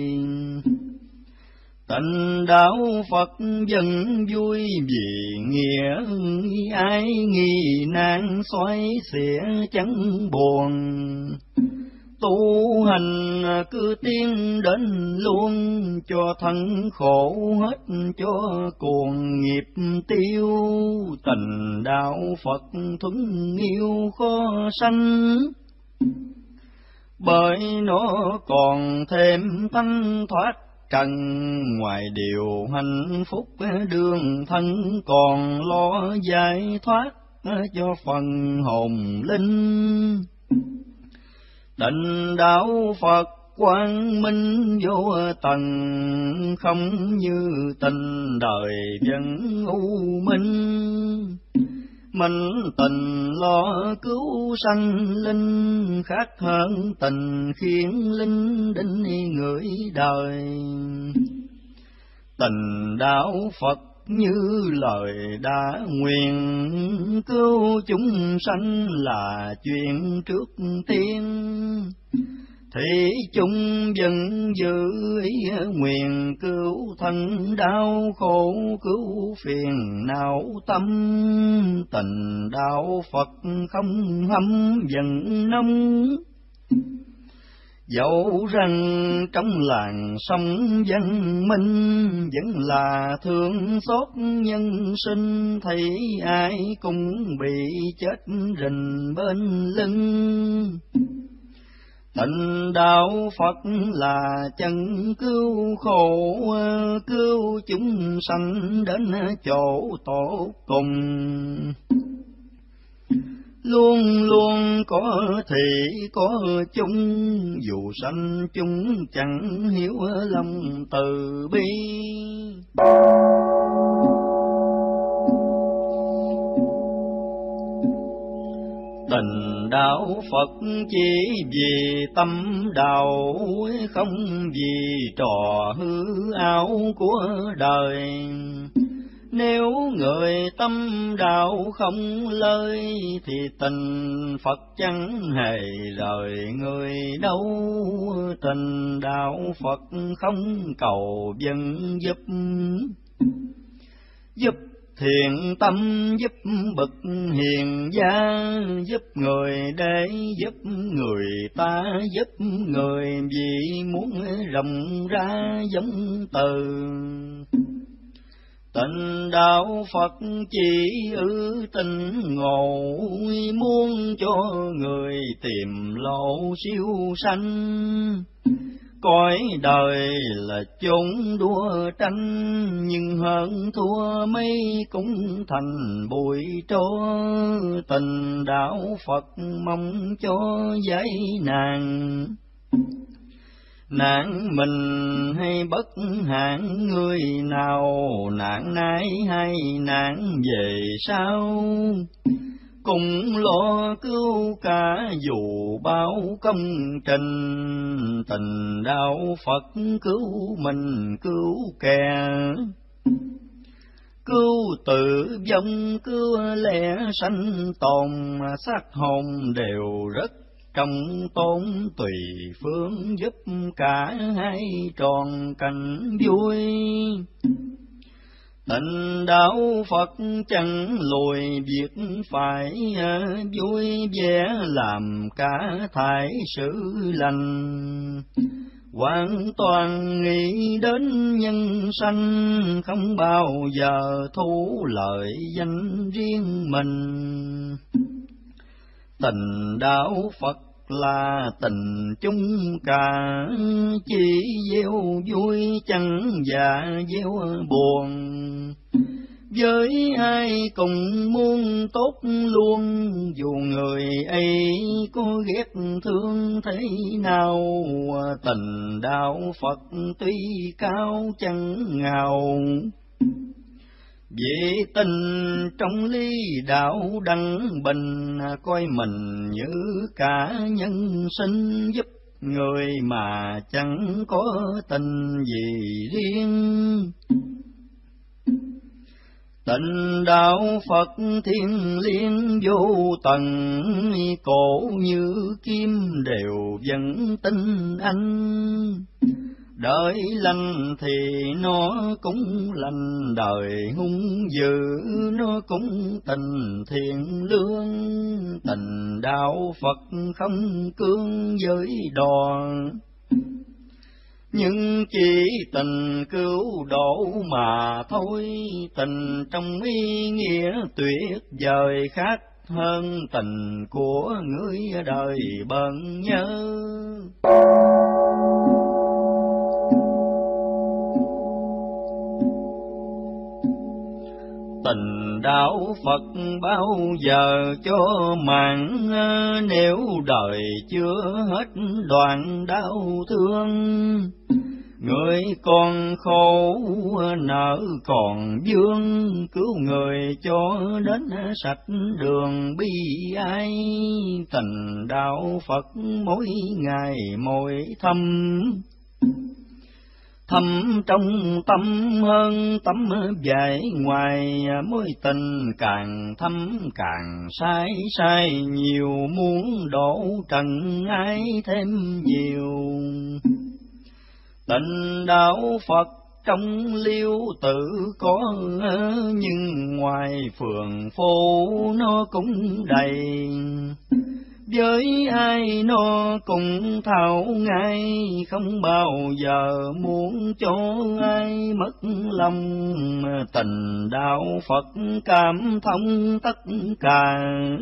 Tịnh đạo Phật dân vui vì nghĩa, ai nghi nan xoay xỉa chẳng buồn. Tu hành cứ tiến đến luôn, cho thân khổ hết cho cuồng nghiệp tiêu. Tình đạo Phật thuần yêu khó sanh, bởi nó còn thêm thanh thoát trần. Ngoài điều hạnh phúc đương thân, còn lo giải thoát cho phần hồn linh. Tịnh đạo Phật quang minh vô tận, không như tình đời vẫn u minh. Mình tình lo cứu sanh linh, khác hơn tình khiến linh đinh người đời. Tình đạo Phật như lời đã nguyện, cứu chúng sanh là chuyện trước tiên. Thì chúng vẫn giữ ý nguyện, cứu thân đau khổ, cứu phiền não tâm. Tình đạo Phật không hâm giận nông, dẫu rằng trong làng sống văn minh, vẫn là thương xót nhân sinh. Thấy ai cũng bị chết rình bên lưng. Tịnh đạo Phật là chân cứu khổ, cứu chúng sanh đến chỗ tốt cùng. Luôn luôn có thị có chung, dù sanh chúng chẳng hiểu lòng từ bi. Tình đạo Phật chỉ vì tâm đạo, không vì trò hư ảo của đời. Nếu người tâm đạo không lời, thì tình Phật chẳng hề rời người đâu. Tình đạo Phật không cầu dân giúp thiện tâm, giúp bậc hiền gia, giúp người để giúp người ta, giúp người vì muốn rộng ra giống từ. Tịnh đạo Phật chỉ ư tình ngộ, muốn cho người tìm lộ siêu sanh. Cõi đời là chốn đua tranh, nhưng hơn thua mấy cũng thành bụi tro. Tình đạo Phật mong cho giải nạn, nạn mình hay bất hạn người nào, nạn nay hay nạn về sau. Cùng lo cứu cả dù bao công trình, tình đạo Phật cứu mình cứu kẻ. Cứu tự vong cứu lẽ sanh tồn, xác hồn đều rất trong tôn. Tùy phương giúp cả hai tròn cảnh vui. Tịnh đạo Phật chẳng lùi việc phải, vui vẻ làm cả thải sự lành. Hoàn toàn nghĩ đến nhân sanh, không bao giờ thu lợi danh riêng mình. Tình đạo Phật là tình chung cả, chỉ gieo vui chẳng và gieo buồn. Với ai cùng muốn tốt luôn, dù người ấy có ghét thương thế nào. Tình đạo Phật tuy cao chẳng ngào, vì tình trong ly đạo đăng bình. Coi mình như cả nhân sinh, giúp người mà chẳng có tình gì riêng. Tịnh đạo Phật thiên liêng vô tận, cổ như kim đều vẫn tin anh. Đời lành thì nó cũng lành, đời hung dữ nó cũng tình thiện lương. Tình đạo Phật không cương với đò, nhưng chỉ tình cứu độ mà thôi. Tình trong ý nghĩa tuyệt vời khác hơn tình của người đời bận nhớ. Tình đạo Phật bao giờ cho màng, nếu đời chưa hết đoạn đau thương. Người còn khổ nợ còn vương, cứu người cho đến sạch đường bi ai. Tình đạo Phật mỗi ngày mỗi thâm, thâm trong tâm hơn tấm vẻ ngoài. Mối tình càng thâm càng sai sai nhiều, muốn đổ trần ai thêm nhiều. Tình đạo Phật trong liêu tự có, nhưng ngoài phường phố nó cũng đầy. Với ai nó cũng thao ngay, không bao giờ muốn cho ai mất lòng. Tình đạo Phật cảm thông tất cả,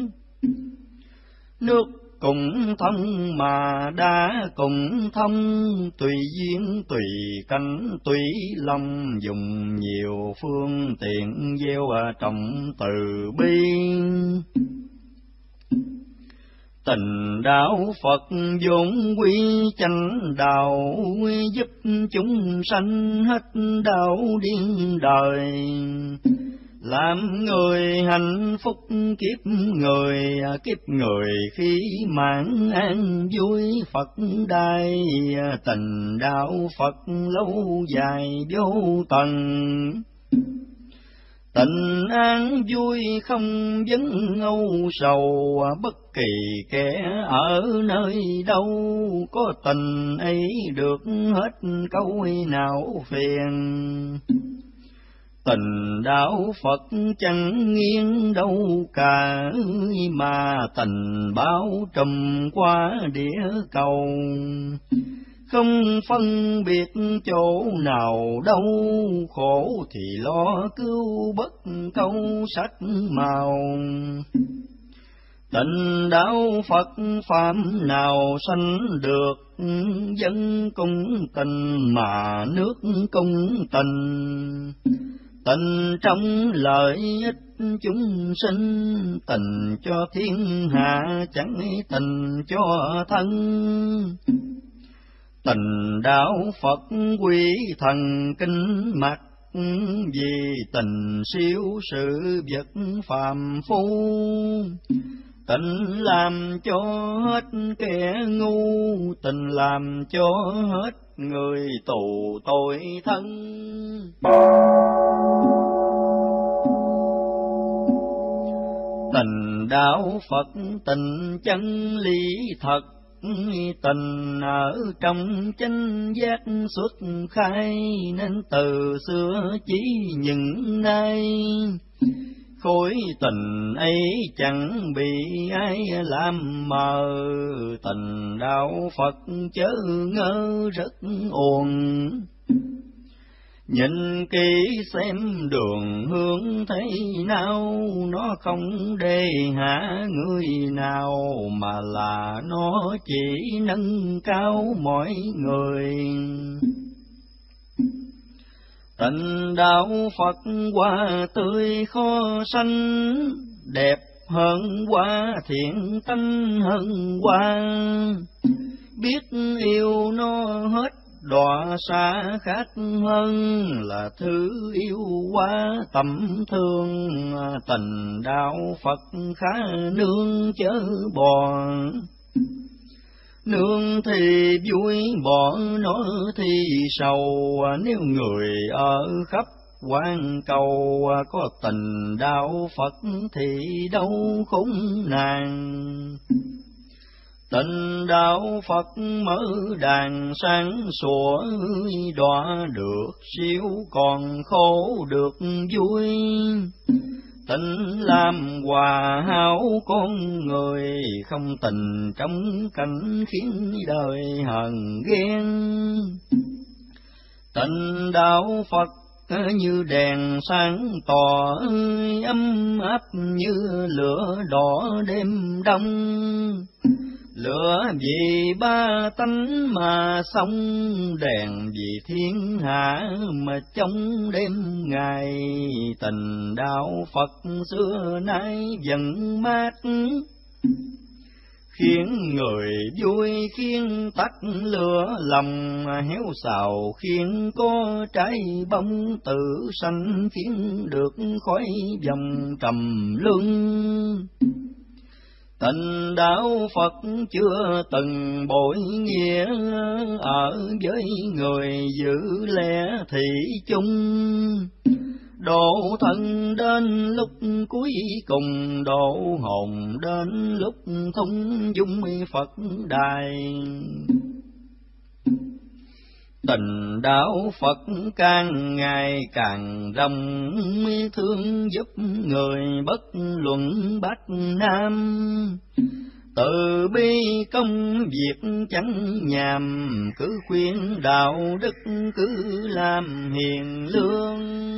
nước cùng thông mà đã cùng thông. Tùy duyên tùy cảnh tùy lòng, dùng nhiều phương tiện gieo trồng từ bi. Tình đạo Phật vốn quy chánh đạo, giúp chúng sanh hết đau điên đời. Làm người hạnh phúc kiếp người khi mãn an vui Phật đai. Tình đạo Phật lâu dài vô tận, tình an vui không vấn âu sầu. Bất kỳ kẻ ở nơi đâu, có tình ấy được hết câu nào phiền. Tình đạo Phật chẳng nghiêng đâu cả, mà tình bao trùm qua địa cầu. Không phân biệt chỗ nào đâu, khổ thì lo cứu bất câu sắc màu. Tình đạo Phật phạm nào sanh được, dân cung tình mà nước cung tình. Tình trong lợi ích chúng sinh, tình cho thiên hạ chẳng tình cho thân. Tình đạo Phật quy thần kinh mặt, vì tình siêu sự vật phàm phu. Tình làm cho hết kẻ ngu, tình làm cho hết người tù tội thân. Tình đạo Phật tình chân lý thật, tình ở trong chánh giác xuất khai. Nên từ xưa chỉ những nay, khối tình ấy chẳng bị ai làm mờ. Tình đạo Phật chớ ngơ rất uổng, nhìn kỹ xem đường hướng thế nào. Nó không đề hạ người nào, mà là nó chỉ nâng cao mọi người. Tình đạo Phật hoa tươi khó sanh, đẹp hơn hoa thiện tánh hơn hoa. Biết yêu nó hết đọa xa khác hơn, là thứ yêu quá tầm thương. Tình đạo Phật khá nương chớ bò, nương thì vui bỏ nó thì sầu. Nếu người ở khắp quan cầu, có tình đạo Phật thì đâu khốn nạn. Tình đạo Phật mở đàn sáng sủa, đọa được siêu còn khổ được vui. Tình làm hòa hảo con người, không tình trong cảnh khiến đời hờn ghen. Tình đạo Phật như đèn sáng tỏ, ấm áp như lửa đỏ đêm đông. Lửa vì ba tánh mà sống, đèn vì thiên hạ mà trong đêm ngày. Tình đạo Phật xưa nay vẫn mát, khiến người vui khiến tắt lửa lòng héo xào, khiến có trái bông tự sanh, khiến được khói vòng trầm luân. Tình đạo Phật chưa từng bội nghĩa, ở với người giữ lẽ thị chung. Độ thân đến lúc cuối cùng, độ hồn đến lúc thung dung Phật đài. Tình đạo Phật càng ngày càng rộng, thương giúp người bất luận Bắc Nam. Từ bi công việc chẳng nhàm, cứ khuyên đạo đức cứ làm hiền lương.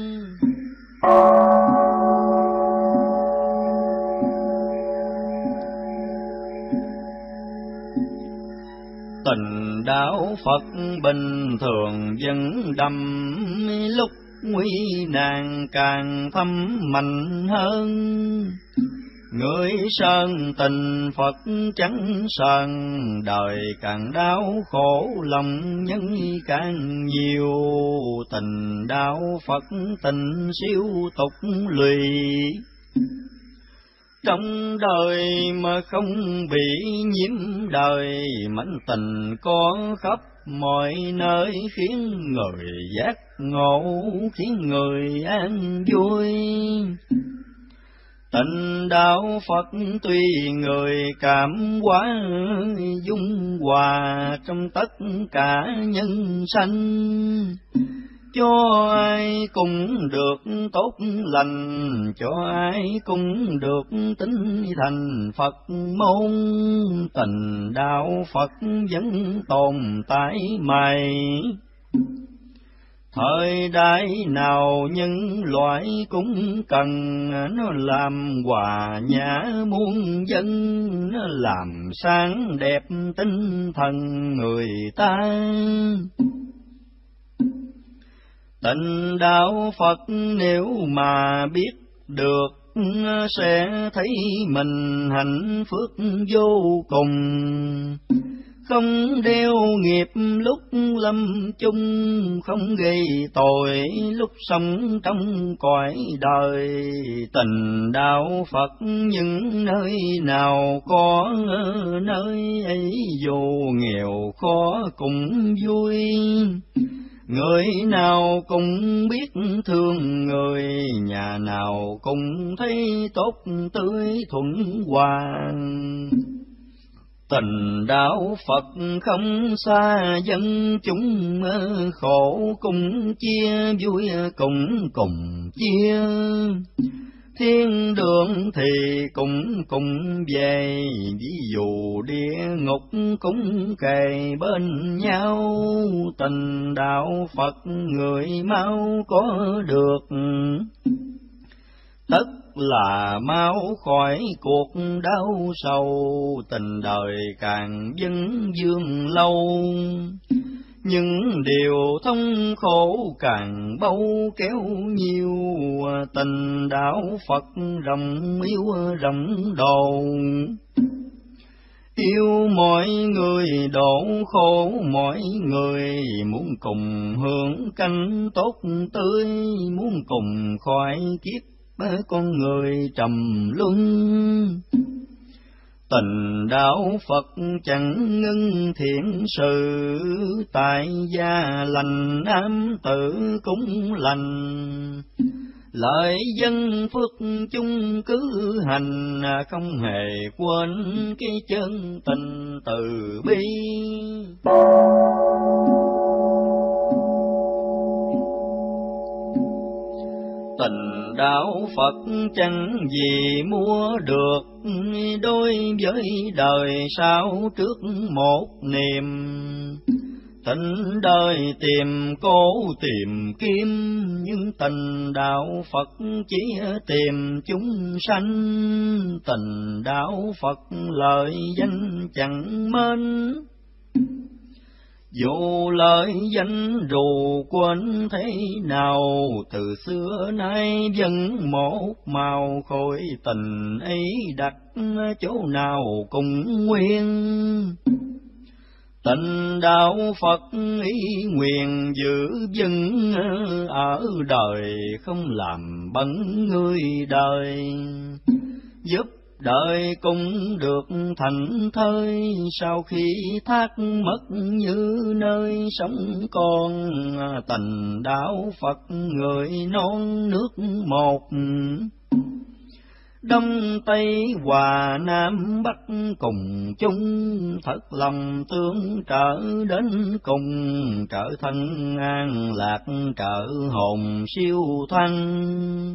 Tình đạo Phật bình thường vẫn đậm, lúc nguy nan càng thâm mạnh hơn. Người sơn tình Phật chẳng sơn, đời càng đau khổ lòng nhân càng nhiều. Tình đạo Phật tình siêu tục lụy, trong đời mà không bị nhiễm đời. Mảnh tình có khắp mọi nơi, khiến người giác ngộ, khiến người an vui. Tình đạo Phật tuy người cảm hóa, dung hòa trong tất cả nhân sanh. Cho ai cũng được tốt lành, cho ai cũng được tín thành Phật môn. Tình đạo Phật vẫn tồn tại mãi, thời đại nào nhân loại cũng cần. Nó làm hòa nhã muôn dân, nó làm sáng đẹp tinh thần người ta. Tình đạo Phật nếu mà biết được, sẽ thấy mình hạnh phúc vô cùng. Không đeo nghiệp lúc lâm chung, không gây tội lúc sống trong cõi đời. Tình đạo Phật những nơi nào có, nơi ấy dù nghèo khó cũng vui. Người nào cũng biết thương người, nhà nào cũng thấy tốt tươi thuận hòa. Tình đạo Phật không xa dân chúng, khổ cùng chia, vui cùng chia. Thiên đường thì cùng về, ví dụ địa ngục cũng kề bên nhau. Tình đạo Phật người mau có được, tất là mau khỏi cuộc đau sầu. Tình đời càng vấn vương lâu, những điều thông khổ càng bâu kéo nhiều. Tình đạo Phật rộng yêu rộng độ, yêu mọi người độ khổ mọi người. Muốn cùng hưởng canh tốt tươi, muốn cùng khỏi kiếp con người trầm luân. Tình đạo Phật chẳng ngưng thiện sự, tại gia lành nam tử cũng lành. Lợi dân phước chung cứ hành, không hề quên cái chân tình từ bi. Tình đạo Phật chẳng gì mua được, đối với đời sau trước một niềm. Tình đời tìm cố tìm kiếm, nhưng tình đạo Phật chỉ tìm chúng sanh. Tình đạo Phật lợi danh chẳng mến, dù lợi danh rù quên thế nào. Từ xưa nay vẫn một màu, khối tình ấy đặt chỗ nào cũng nguyên. Tình đạo Phật ý nguyện giữ vững ở đời, không làm bận người đời. Giúp đời cũng được thành thơi, sau khi thác mất như nơi sống con. Tình đạo Phật người non nước một, Đông Tây Hòa Nam Bắc cùng chung. Thật lòng tương trợ đến cùng, trợ thân an lạc trợ hồn siêu thoát.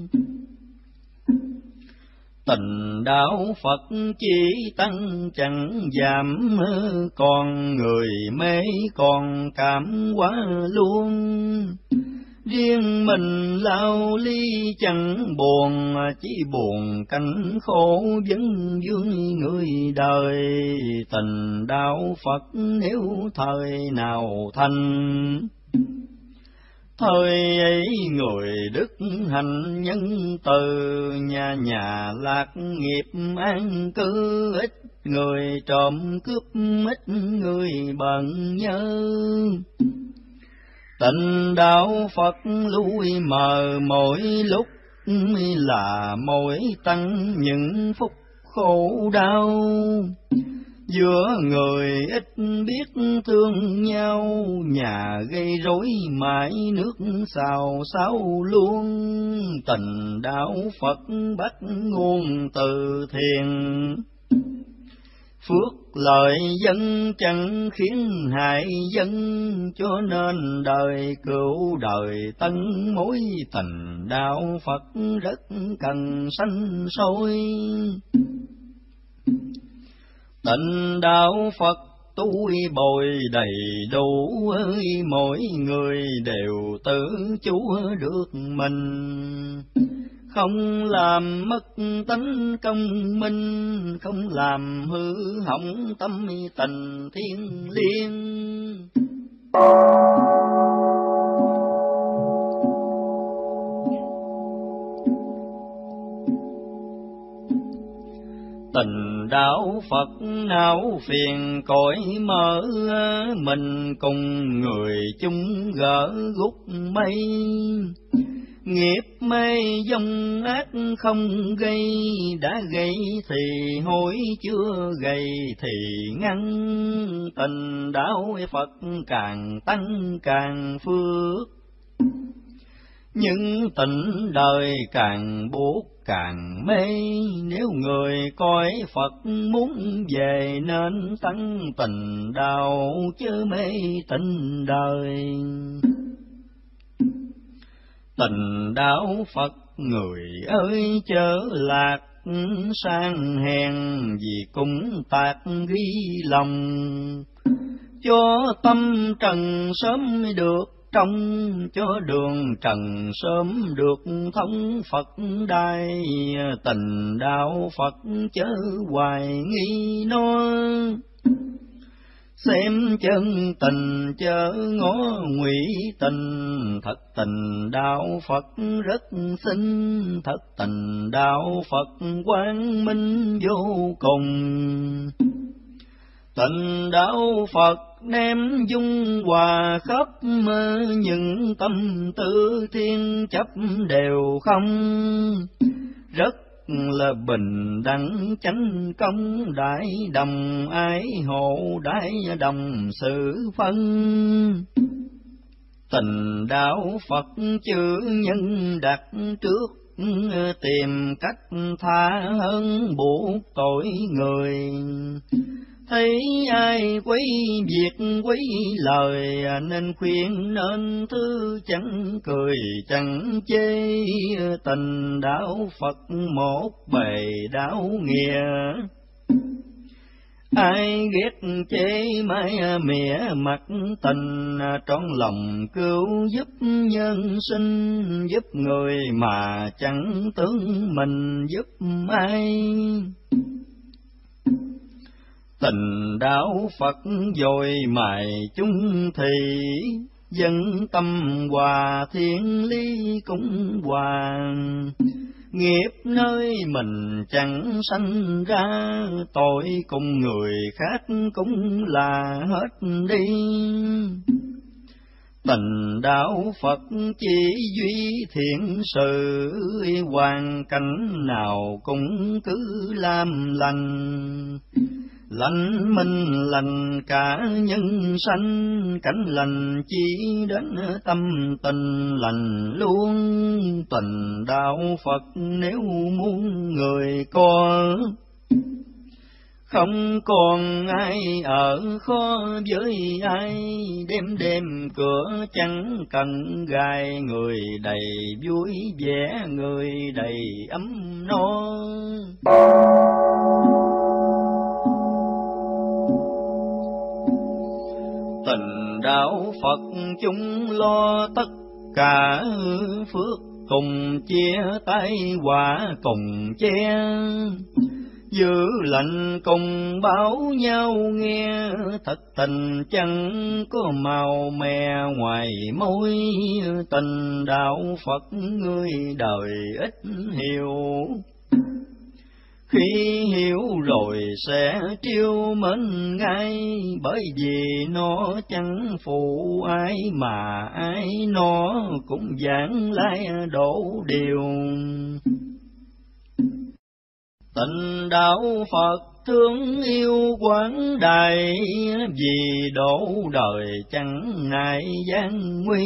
Tình đạo Phật chỉ tăng chẳng giảm, còn người mê còn cảm hóa luôn. Riêng mình lao ly chẳng buồn, chỉ buồn cảnh khổ vấn vương người đời. Tình đạo Phật nếu thời nào thành, thời ấy người đức hạnh nhân từ. Nhà nhà lạc nghiệp an cư, ít người trộm cướp ít người bận nhớ. Tình đạo Phật lui mờ mỗi lúc, là mỗi tăng những phúc khổ đau. Giữa người ít biết thương nhau, nhà gây rối mãi nước xào xáo luôn. Tình đạo Phật bắt nguồn từ thiền, phước lợi dân chẳng khiến hại dân. Cho nên đời cửu đời tân mối, tình đạo Phật rất cần sanh sôi. Tình đạo Phật tôi bồi đầy đủ, mỗi người đều tự chúa được mình. Không làm mất tánh công minh, không làm hư hỏng tâm tình thiêng liêng. Tình đạo Phật não phiền cõi mở, mình cùng người chung gỡ gút mây. Nghiệp mê dông ác không gây, đã gây thì hối, chưa gây thì ngăn. Tình đạo Phật càng tăng càng phước, nhưng tình đời càng buốt càng mê. Nếu người coi Phật muốn về, nên tăng tình đạo chớ mê tình đời. Tình đạo Phật người ơi chớ lạc, sang hèn vì cũng tạc ghi lòng. Cho tâm trần sớm được trong, cho đường trần sớm được thông Phật đai. Tình đạo Phật chớ hoài nghi nói, xem chân tình chớ ngó ngụy tình. Thật tình đạo Phật rất xinh, thật tình đạo Phật quang minh vô cùng. Tình đạo Phật đem dung hòa khắp, những tâm tư thiên chấp đều không. Rất là bình đẳng chánh công, đại đồng ái hộ, đại đồng sự phân. Tình đạo Phật chữ nhân đặt trước, tìm cách tha hơn buộc tội người. Thấy ai quấy việc quấy lời, nên khuyên nên thứ chẳng cười chẳng chê. Tình đạo Phật một bề đạo nghĩa, Ai ghét chế mãi mỉa mặt tình, trọn lòng cứu giúp nhân sinh, giúp người mà chẳng tưởng mình giúp ai. Tình đạo Phật dồi mài chung thủy, dân tâm hòa thiên lý cũng hòa. Nghiệp nơi mình chẳng sanh ra, tội cùng người khác cũng là hết đi. Tình đạo Phật chỉ duy thiện sự, hoàn cảnh nào cũng cứ làm lành. Lành minh lành cả nhân sanh, cảnh lành chỉ đến tâm tình lành luôn. Tình đạo Phật nếu muốn người có, không còn ai ở khó với ai. Đêm đêm cửa chẳng cần gài, người đầy vui vẻ, người đầy ấm no. Tình đạo Phật chúng lo tất cả phước, cùng chia tay quả cùng che. Giữ lạnh cùng báo nhau nghe, thật tình chẳng có màu mè ngoài môi. Tình đạo Phật người đời ít hiểu, khi hiểu rồi sẽ trêu mến ngay. Bởi vì nó chẳng phụ ai, mà ai nó cũng giảng lai đổ điều. Tình đạo Phật thương yêu quảng đại, vì đổ đời chẳng ngại gian nguy.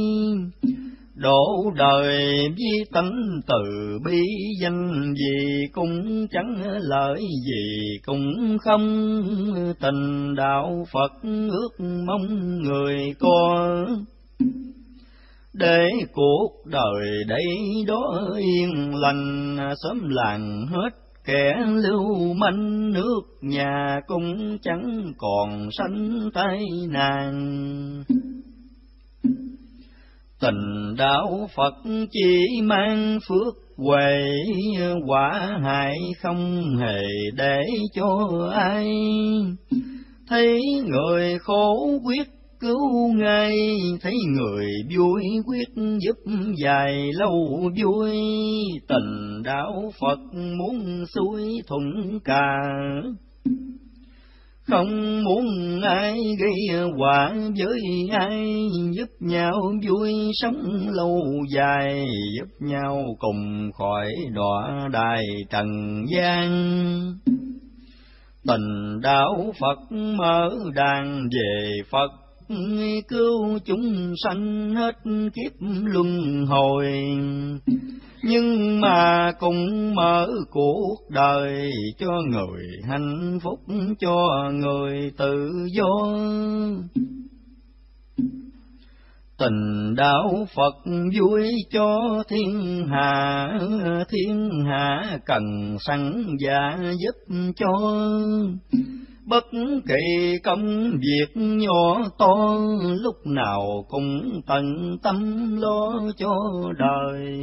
Đổ đời với tánh từ bi danh, gì cũng chẳng lợi gì cũng không. Tình đạo Phật ước mong người có, để cuộc đời đây đó yên lành. Sớm làng hết kẻ lưu manh, nước nhà cũng chẳng còn sanh tai nạn. Tình đạo Phật chỉ mang phước huệ, quả hại không hề để cho ai. Thấy người khổ quyết cứu ngay, thấy người vui quyết giúp dài lâu vui. Tình đạo Phật muốn xuôi thuận cả, không muốn ai gây họa với ai. Giúp nhau vui sống lâu dài, giúp nhau cùng khỏi đọa đài trần gian. Tình đạo Phật mở đàn về Phật, cứu chúng sanh hết kiếp luân hồi. Nhưng mà cũng mở cuộc đời cho người hạnh phúc, cho người tự do. Tình đạo Phật vui cho thiên hạ cần sẵn dạ giúp cho. Bất kỳ công việc nhỏ to, lúc nào cũng tận tâm lo cho đời.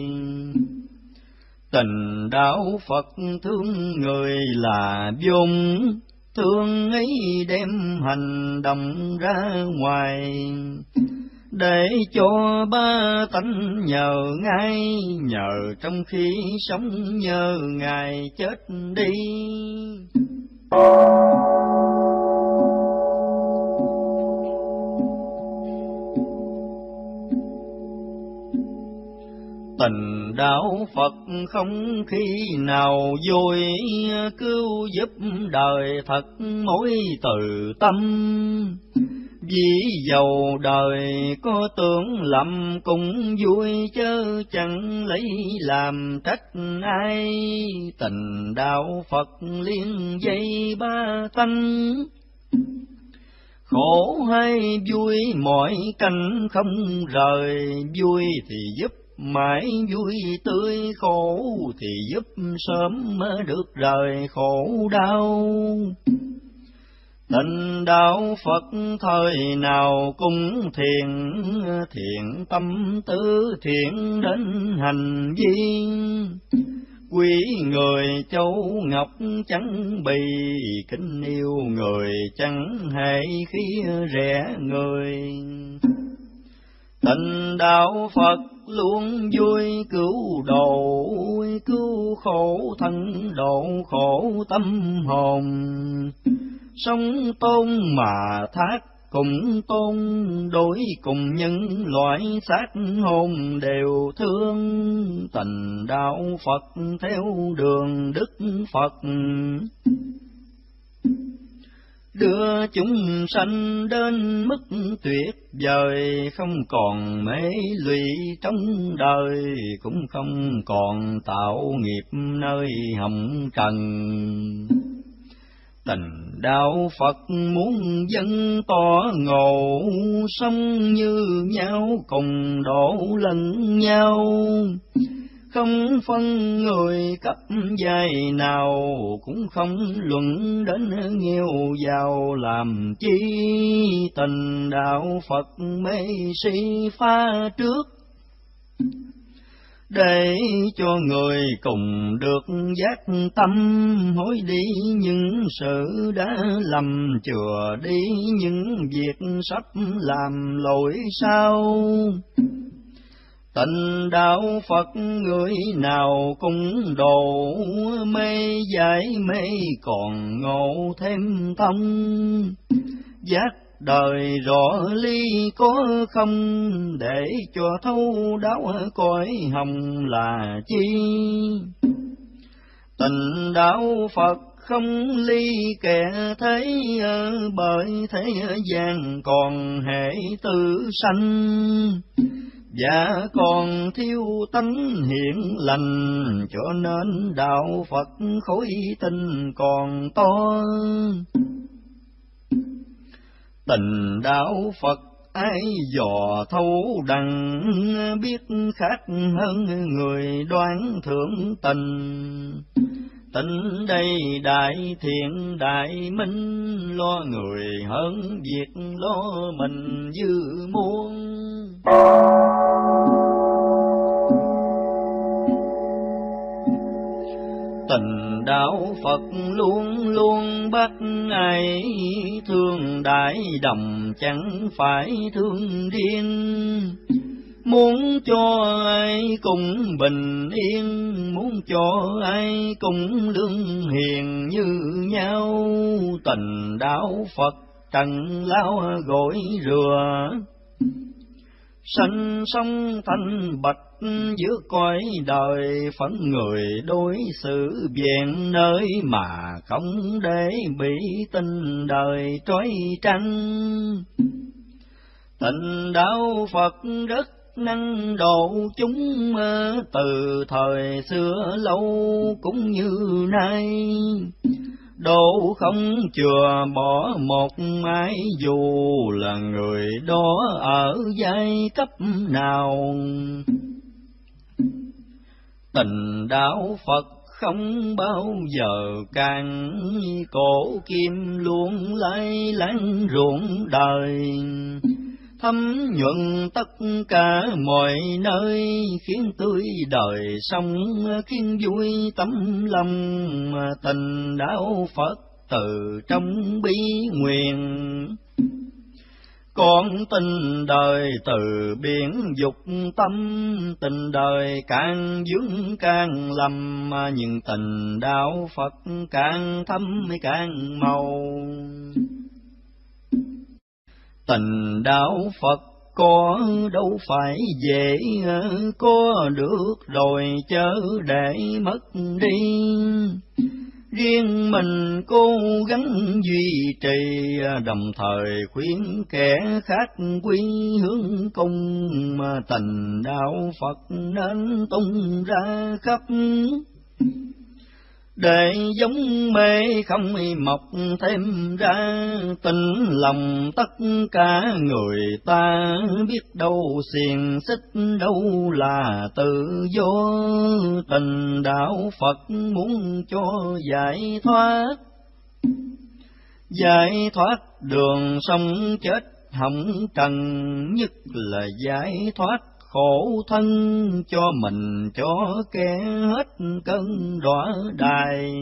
Tình đạo Phật thương người là vốn, thương ấy đem hành động ra ngoài. Để cho ba tánh nhờ ngay, nhờ trong khi sống nhờ ngày chết đi. Tình đạo Phật không khi nào vui, cứu giúp đời thật mỗi từ tâm. Vì dầu đời có tưởng lầm cũng vui, chớ chẳng lấy làm trách ai. Tình đạo Phật liên dây ba tánh, khổ hay vui mọi cảnh không rời. Vui thì giúp mãi vui tươi, khổ thì giúp sớm được rời khổ đau. Tịnh đạo Phật thời nào cũng thiện, thiện tâm tứ thiện đến hành vi. Quý người châu ngọc chẳng bì, kính yêu người chẳng hề khi rẻ người. Tịnh đạo Phật luôn vui cứu độ, cứu khổ thân độ khổ tâm hồn. Sống tôn mà thác cùng tôn, đối cùng nhân loại xác hồn đều thương. Tịnh đạo Phật theo đường Đức Phật, đưa chúng sanh đến mức tuyệt vời. Không còn mê lụy trong đời, cũng không còn tạo nghiệp nơi hồng trần. Tịnh đạo Phật muốn dân tỏ ngộ, sống như nhau cùng độ lẫn nhau. Không phân người cấp giai nào, cũng không luận đến nghèo giàu làm chi. Tịnh đạo Phật mê si phá trước, để cho người cùng được giác tâm. Hối đi những sự đã lầm, chừa đi những việc sắp làm lỗi sao. Tịnh đạo Phật người nào cũng độ, mê giải mê còn ngộ thêm thông. Giác đời rõ ly có không, để cho thấu đáo cõi hồng là chi. Tịnh đạo Phật không ly kẻ thế, bởi thế gian còn hệ tự sanh. Và còn thiếu tánh hiển lành, cho nên đạo Phật khối tinh còn to. Tịnh đạo Phật ai dò thấu đặng, biết khác hơn người đoán thượng tình. Tịnh đây đại thiện đại minh, lo người hơn việc lo mình dư muôn. Tịnh đạo Phật luôn luôn bắt ai thương đại đồng, chẳng phải thương điên. Muốn cho ai cũng bình yên, muốn cho ai cũng lương hiền như nhau. Tịnh đạo Phật trần lao gội rửa, sanh sông thanh bạch giữa cõi đời. Phận người đối xử vẹn nơi, mà không để bị tình đời trói trăng. Tịnh đạo Phật rất năng độ chúng, từ thời xưa lâu cũng như nay. Độ không chừa bỏ một ai, dù là người đó ở giai cấp nào. Tịnh đạo Phật không bao giờ càng, cổ kim luôn lay láng ruộng đời. Thấm nhuận tất cả mọi nơi, khiến tươi đời sống, khiến vui tấm lòng. Tịnh đạo Phật từ trong bi nguyện, con tình đời từ biển dục tâm. Tình đời càng vướng càng lầm, nhưng tình đạo Phật càng thâm càng màu. Tịnh đạo Phật có đâu phải dễ, có được rồi chớ để mất đi. Riêng mình cố gắng duy trì, đồng thời khuyến kẻ khác quy hướng cung. Tịnh đạo Phật nên tung ra khắp, để giống mê không mọc thêm ra. Tình lòng tất cả người ta, biết đâu xiềng xích đâu là tự do. Tịnh đạo Phật muốn cho giải thoát, giải thoát đường sống chết hồng trần, nhất là giải thoát khổ thân cho mình cho kẻ hết cơn đọa đài.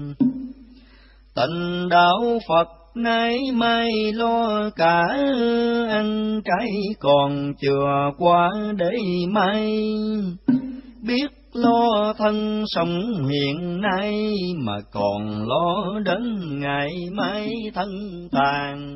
Tịnh đạo Phật nay mai lo cả ăn trái còn chừa qua để mai, biết lo thân sống hiện nay mà còn lo đến ngày mai thân tàn.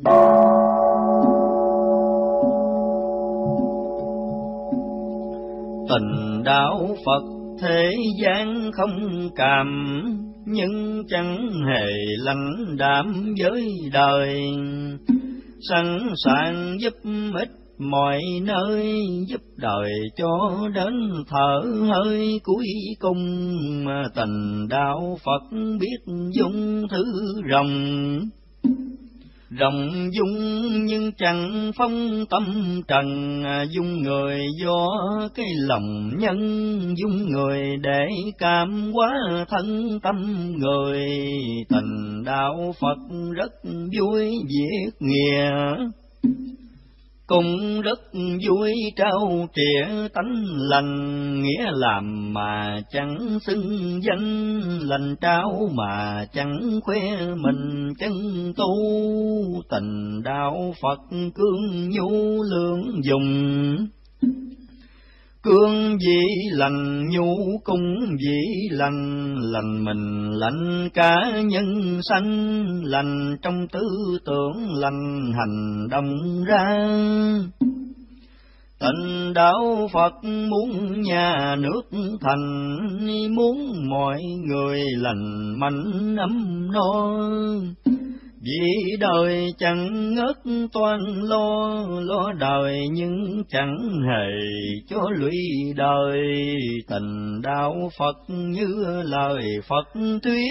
Tịnh đạo Phật thế gian không càm, nhưng chẳng hề lãnh đạm với đời, sẵn sàng giúp ích mọi nơi, giúp đời cho đến thở hơi cuối cùng. Tịnh đạo Phật biết dung thứ rộng, rộng dung nhưng chẳng phong tâm trần, dung người do cái lòng nhân, dung người để cảm hóa thân tâm người. Tịnh đạo Phật rất vui việc nghĩa, cũng rất vui trao trịa tánh lành, nghĩa làm mà chẳng xưng danh, lành trao mà chẳng khoe mình chân tu. Tịnh đạo Phật cương nhu lương dùng, cương dĩ lành nhu cung dĩ lành, lành mình lành cả nhân sanh, lành trong tư tưởng lành hành động ra. Tịnh đạo Phật muốn nhà nước thành, muốn mọi người lành mạnh ấm no, vì đời chẳng ngớt toan lo đời nhưng chẳng hề cho lụy đời. Tịnh đạo Phật như lời Phật thuyết,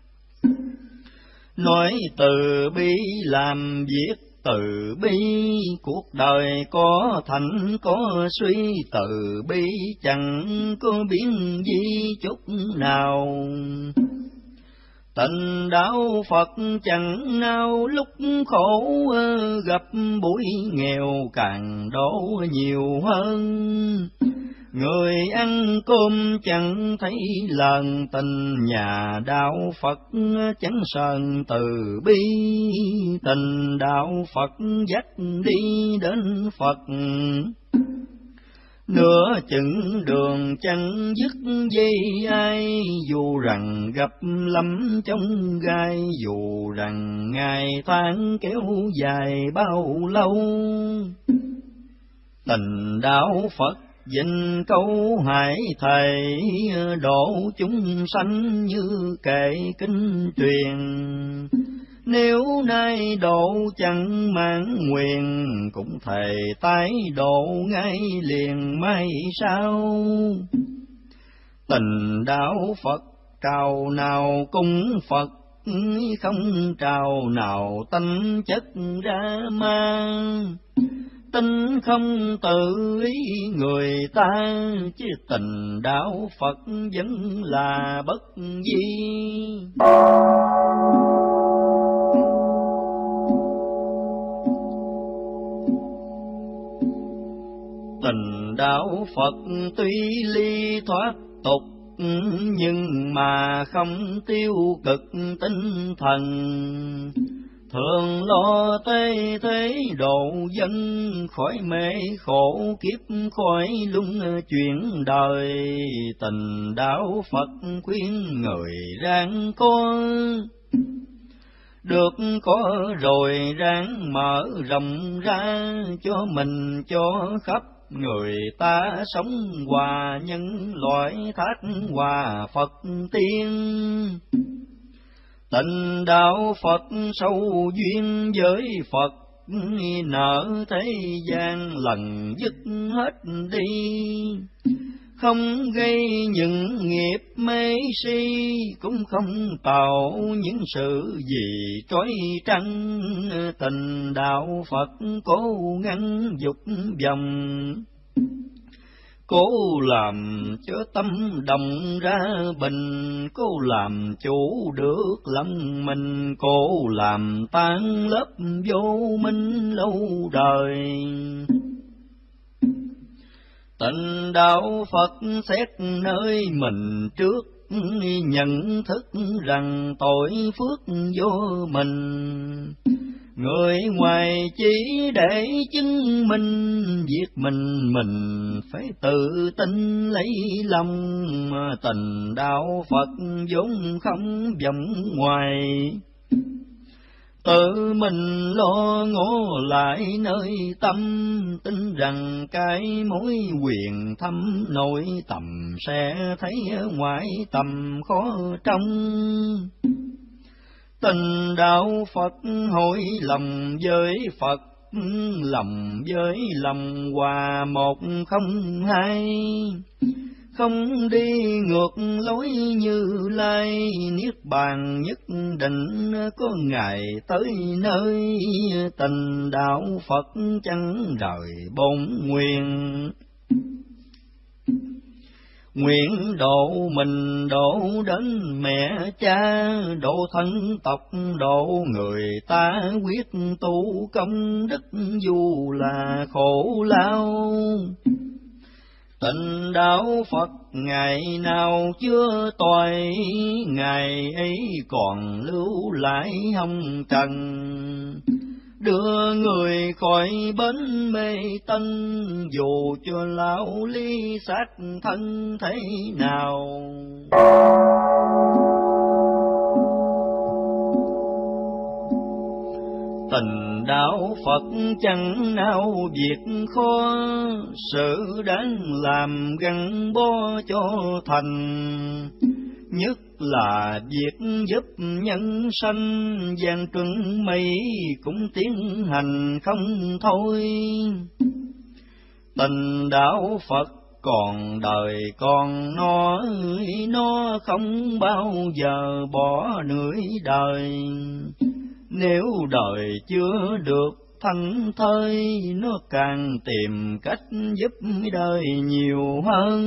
nói từ bi làm việc từ bi, cuộc đời có thành có suy, từ bi chẳng có biến gì chút nào. Tịnh đạo Phật chẳng nào lúc khổ, gặp buổi nghèo càng đổ nhiều hơn. Người ăn cơm chẳng thấy lần, tình nhà đạo Phật chẳng sờn từ bi. Tình đạo Phật dắt đi đến Phật, nửa chừng đường chẳng dứt dây ai. Dù rằng gặp lắm trong gai, dù rằng ngày tháng kéo dài bao lâu. Tịnh đạo Phật dình câu hải thầy, độ chúng sanh như kệ kinh truyền. Nếu nay độ chẳng mãn nguyện, cũng thề tái độ ngay liền mai sau. Tịnh đạo Phật trào nào cung Phật, không trào nào tánh chất ra ma. Tinh không tự ý người ta, chứ tình đạo Phật vẫn là bất di. Tình đạo Phật tuy ly thoát tục, nhưng mà không tiêu cực tinh thần. Thường lo tê thế độ dân, khỏi mê khổ kiếp khỏi lung chuyện đời. Tình đạo Phật khuyên người ráng có, được có rồi ráng mở rộng ra, cho mình cho khắp người ta sống hòa nhân loại, thác hòa Phật tiên. Tịnh đạo Phật sâu duyên với Phật, nợ thế gian lần dứt hết đi. Không gây những nghiệp mê si, cũng không tạo những sự gì trói trăng. Tình đạo Phật cố ngăn dục vọng, Cố làm cho tâm đồng ra bình, cố làm chủ được lòng mình, cố làm tan lớp vô minh lâu đời. Tịnh đạo Phật xét nơi mình trước, nhận thức rằng tội phước vô mình. Người ngoài chỉ để chứng minh việc mình phải tự tin lấy lòng. Tình đạo Phật vốn không vọng ngoài, tự mình lo ngó lại nơi tâm. Tin rằng cái mối quyền thâm nội tầm sẽ thấy ngoại tầm khó trong. Tình đạo Phật hội lòng với Phật, lòng với lòng hòa một không hai. Không đi ngược lối Như Lai, niết bàn nhất định có ngày tới nơi. Tình đạo Phật chẳng rời bổn nguyện, nguyện độ mình độ đến mẹ cha, độ thân tộc độ người ta, quyết tu công đức dù là khổ lao. Tịnh đạo Phật ngày nào chưa toại, ngày ấy còn lưu lại hồng trần. Đưa người khỏi bến mê tân, dù cho lão ly xác thân thế nào. Tình đạo Phật chẳng nào việc khó, sự đáng làm gắn bó cho thành. Nhất là việc giúp nhân sanh, gian truân mây cũng tiến hành không thôi. Tình đạo Phật còn đời còn nó không bao giờ bỏ nửa đời. Nếu đời chưa được thanh thơi, nó càng tìm cách giúp đời nhiều hơn.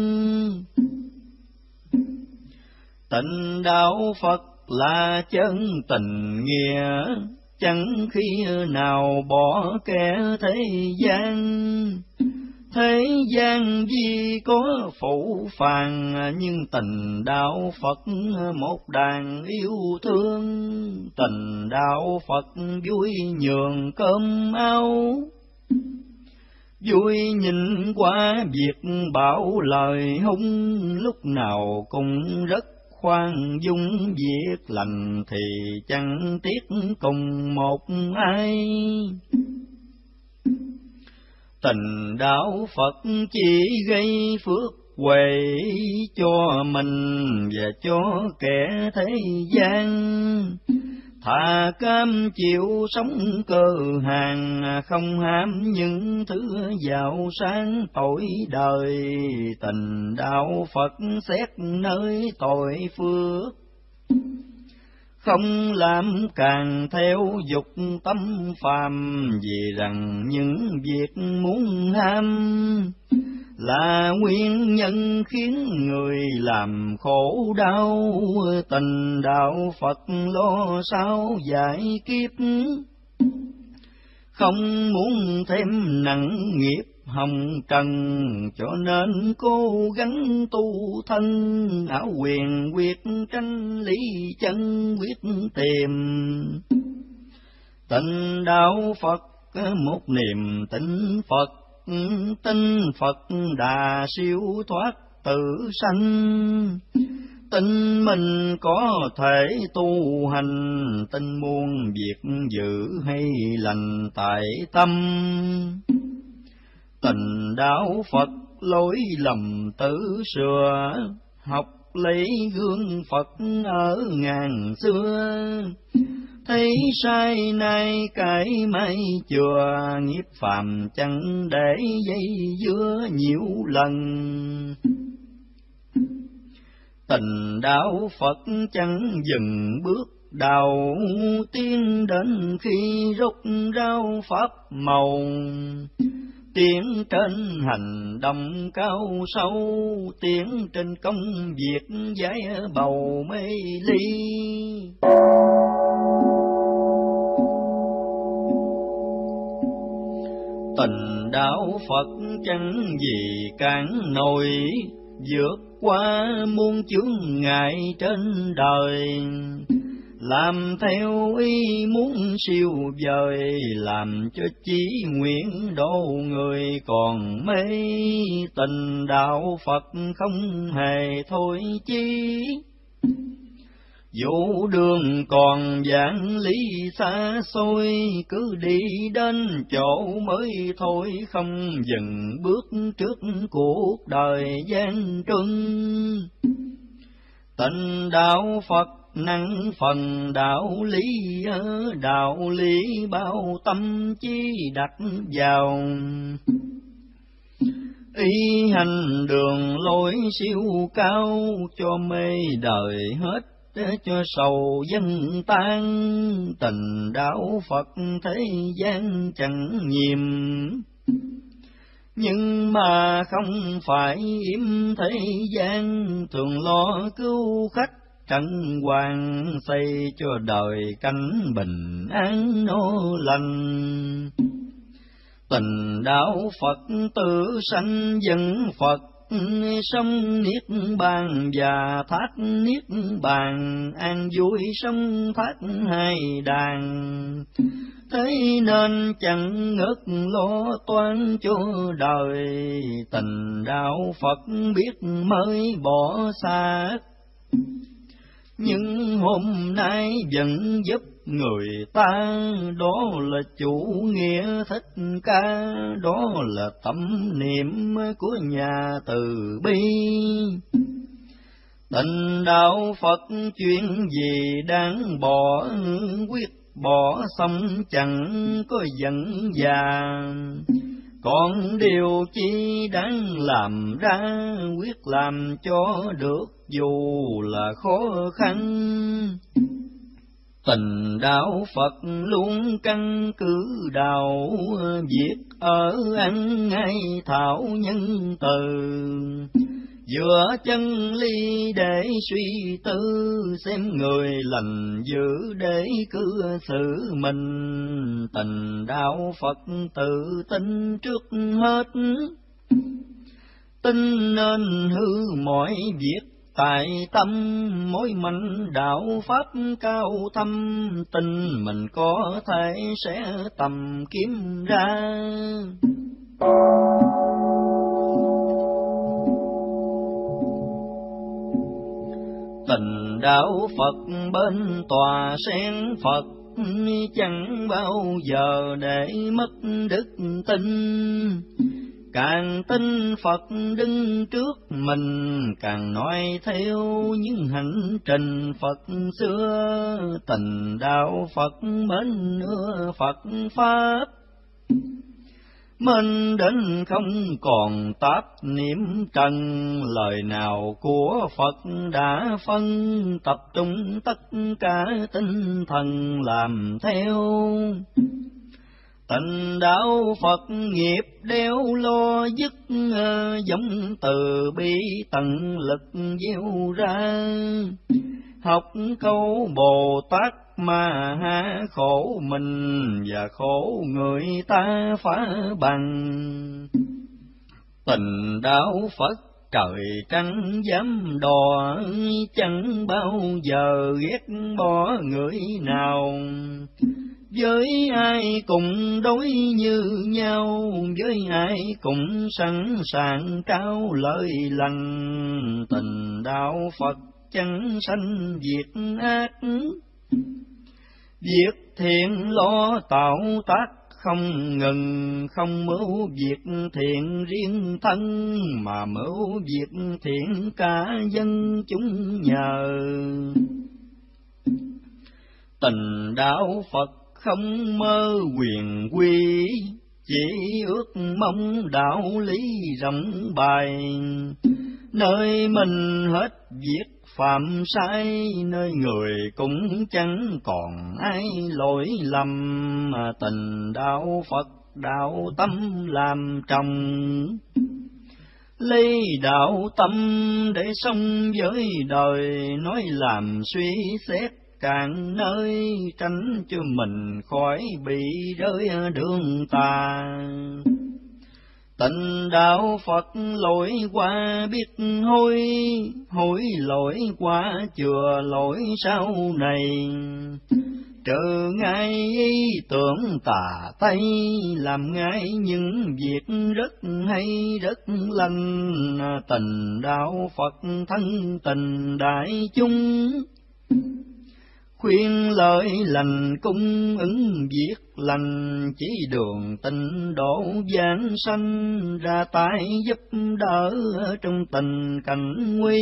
Tịnh đạo Phật là chân tình nghĩa, chẳng khi nào bỏ kẻ thế gian. Thế gian vì có phụ phàng, nhưng tình đạo Phật một đàn yêu thương. Tình đạo Phật vui nhường cơm áo, vui nhìn qua việc bảo lời hung. Lúc nào cũng rất khoan dung, việc lành thì chẳng tiếc cùng một ai. Tình đạo Phật chỉ gây phước huệ cho mình và cho kẻ thế gian. Thà cam chịu sống cơ hàng, không ham những thứ giàu sang tội đời. Tình đạo Phật xét nơi tội phước, không làm càng theo dục tâm phàm. Vì rằng những việc muốn ham là nguyên nhân khiến người làm khổ đau. Tình đạo Phật lo sao giải kiếp, không muốn thêm nặng nghiệp hồng trần. Cho nên cố gắng tu thân, ảo quyền quyết tranh lý chân quyết tìm. Tịnh đạo Phật một niềm tin Phật, tin Phật đà siêu thoát tự sanh. Tin mình có thể tu hành, tin muôn việc giữ hay lành tại tâm. Tình đạo Phật lối lầm tự sửa, học lấy gương Phật ở ngàn xưa. Thấy sai nay cái mây chùa, nghiệp phàm chẳng để dây dưa nhiều lần. Tình đạo Phật chẳng dừng bước đầu tiên, đến khi rút rau pháp màu. tiến trên hành động cao sâu, tiến trên công việc giải bầu mê ly. Tình đạo Phật chẳng gì cản nổi, vượt qua muôn chướng ngại trên đời. Làm theo ý muốn siêu vời, làm cho chí nguyện độ người còn mê. Tình đạo Phật không hề thôi chí, dù đường còn vạn lý xa xôi, cứ đi đến chỗ mới thôi, không dừng bước trước cuộc đời gian truân. Tình đạo Phật năng phần đạo lý bao tâm trí đặt vào. Ý hành đường lối siêu cao, cho mê đời hết cho sầu dân tan. Tình đạo Phật thế gian chẳng nhiệm, nhưng mà không phải yếm thế gian. Thường lo cứu khách trần hoàng, xây cho đời cánh bình an nô lành. Tình đạo Phật tự sanh dân Phật, sông niết bàn và thác niết bàn. An vui sông thác hai đàn, thế nên chẳng ngớt lo toan cho đời. Tình đạo Phật biết mới bỏ xa, nhưng hôm nay vẫn giúp người ta. Đó là chủ nghĩa Thích Ca, đó là tâm niệm của nhà từ bi. Tình đạo Phật chuyện gì đáng bỏ, quyết bỏ xong chẳng có giận già. Còn điều chi đáng làm ra, quyết làm cho được dù là khó khăn. Tình đạo Phật luôn căn cứ đạo, việc ở ăn ngay thảo nhân từ. Giữa chân ly để suy tư, xem người lành dữ để cư xử mình. Tình đạo Phật tự tin trước hết, tin nên hư mọi việc tại tâm. Mối manh đạo pháp cao thâm, tin mình có thể sẽ tầm kiếm ra. Tình đạo Phật bên tòa sen Phật, chẳng bao giờ để mất đức tin. Càng tin Phật đứng trước mình, càng nói theo những hành trình Phật xưa. Tình đạo Phật mến ưa Phật Pháp, mình đến không còn tạp niệm trần. Lời nào của Phật đã phân, tập trung tất cả tinh thần làm theo. Tình đạo Phật nghiệp đeo lo dứt, giống từ bi tận lực gieo ra. Học câu Bồ Tát mà ha, khổ mình và khổ người ta phá bằng. Tình đạo Phật trời trắng dám đò, chẳng bao giờ ghét bỏ người nào. Với ai cùng đối như nhau, với ai cũng sẵn sàng trao lời lành. Tình đạo Phật chẳng sanh việc ác, việc thiện lo tạo tác không ngừng. Không mưu việc thiện riêng thân, mà mưu việc thiện cả dân chúng nhờ. Tình đạo Phật không mơ quyền quy, chỉ ước mong đạo lý rộng bày. Nơi mình hết việc phạm sai, nơi người cũng chẳng còn ai lỗi lầm. Tình đạo Phật đạo tâm làm trọng, lấy đạo tâm để sống với đời, nói làm suy xét cạn nơi, tránh cho mình khỏi bị rơi đường tà. Tịnh đạo Phật lỗi qua biết hối, hối lỗi qua chừa lỗi sau này, trừ ngay ý tưởng tà tây, làm ngay những việc rất hay rất lành. Tịnh đạo Phật thân tình đại chúng, khuyên lời lành cung ứng việc lành, chỉ đường tịnh độ giảng sanh, ra tay giúp đỡ trong tình cảnh nguy.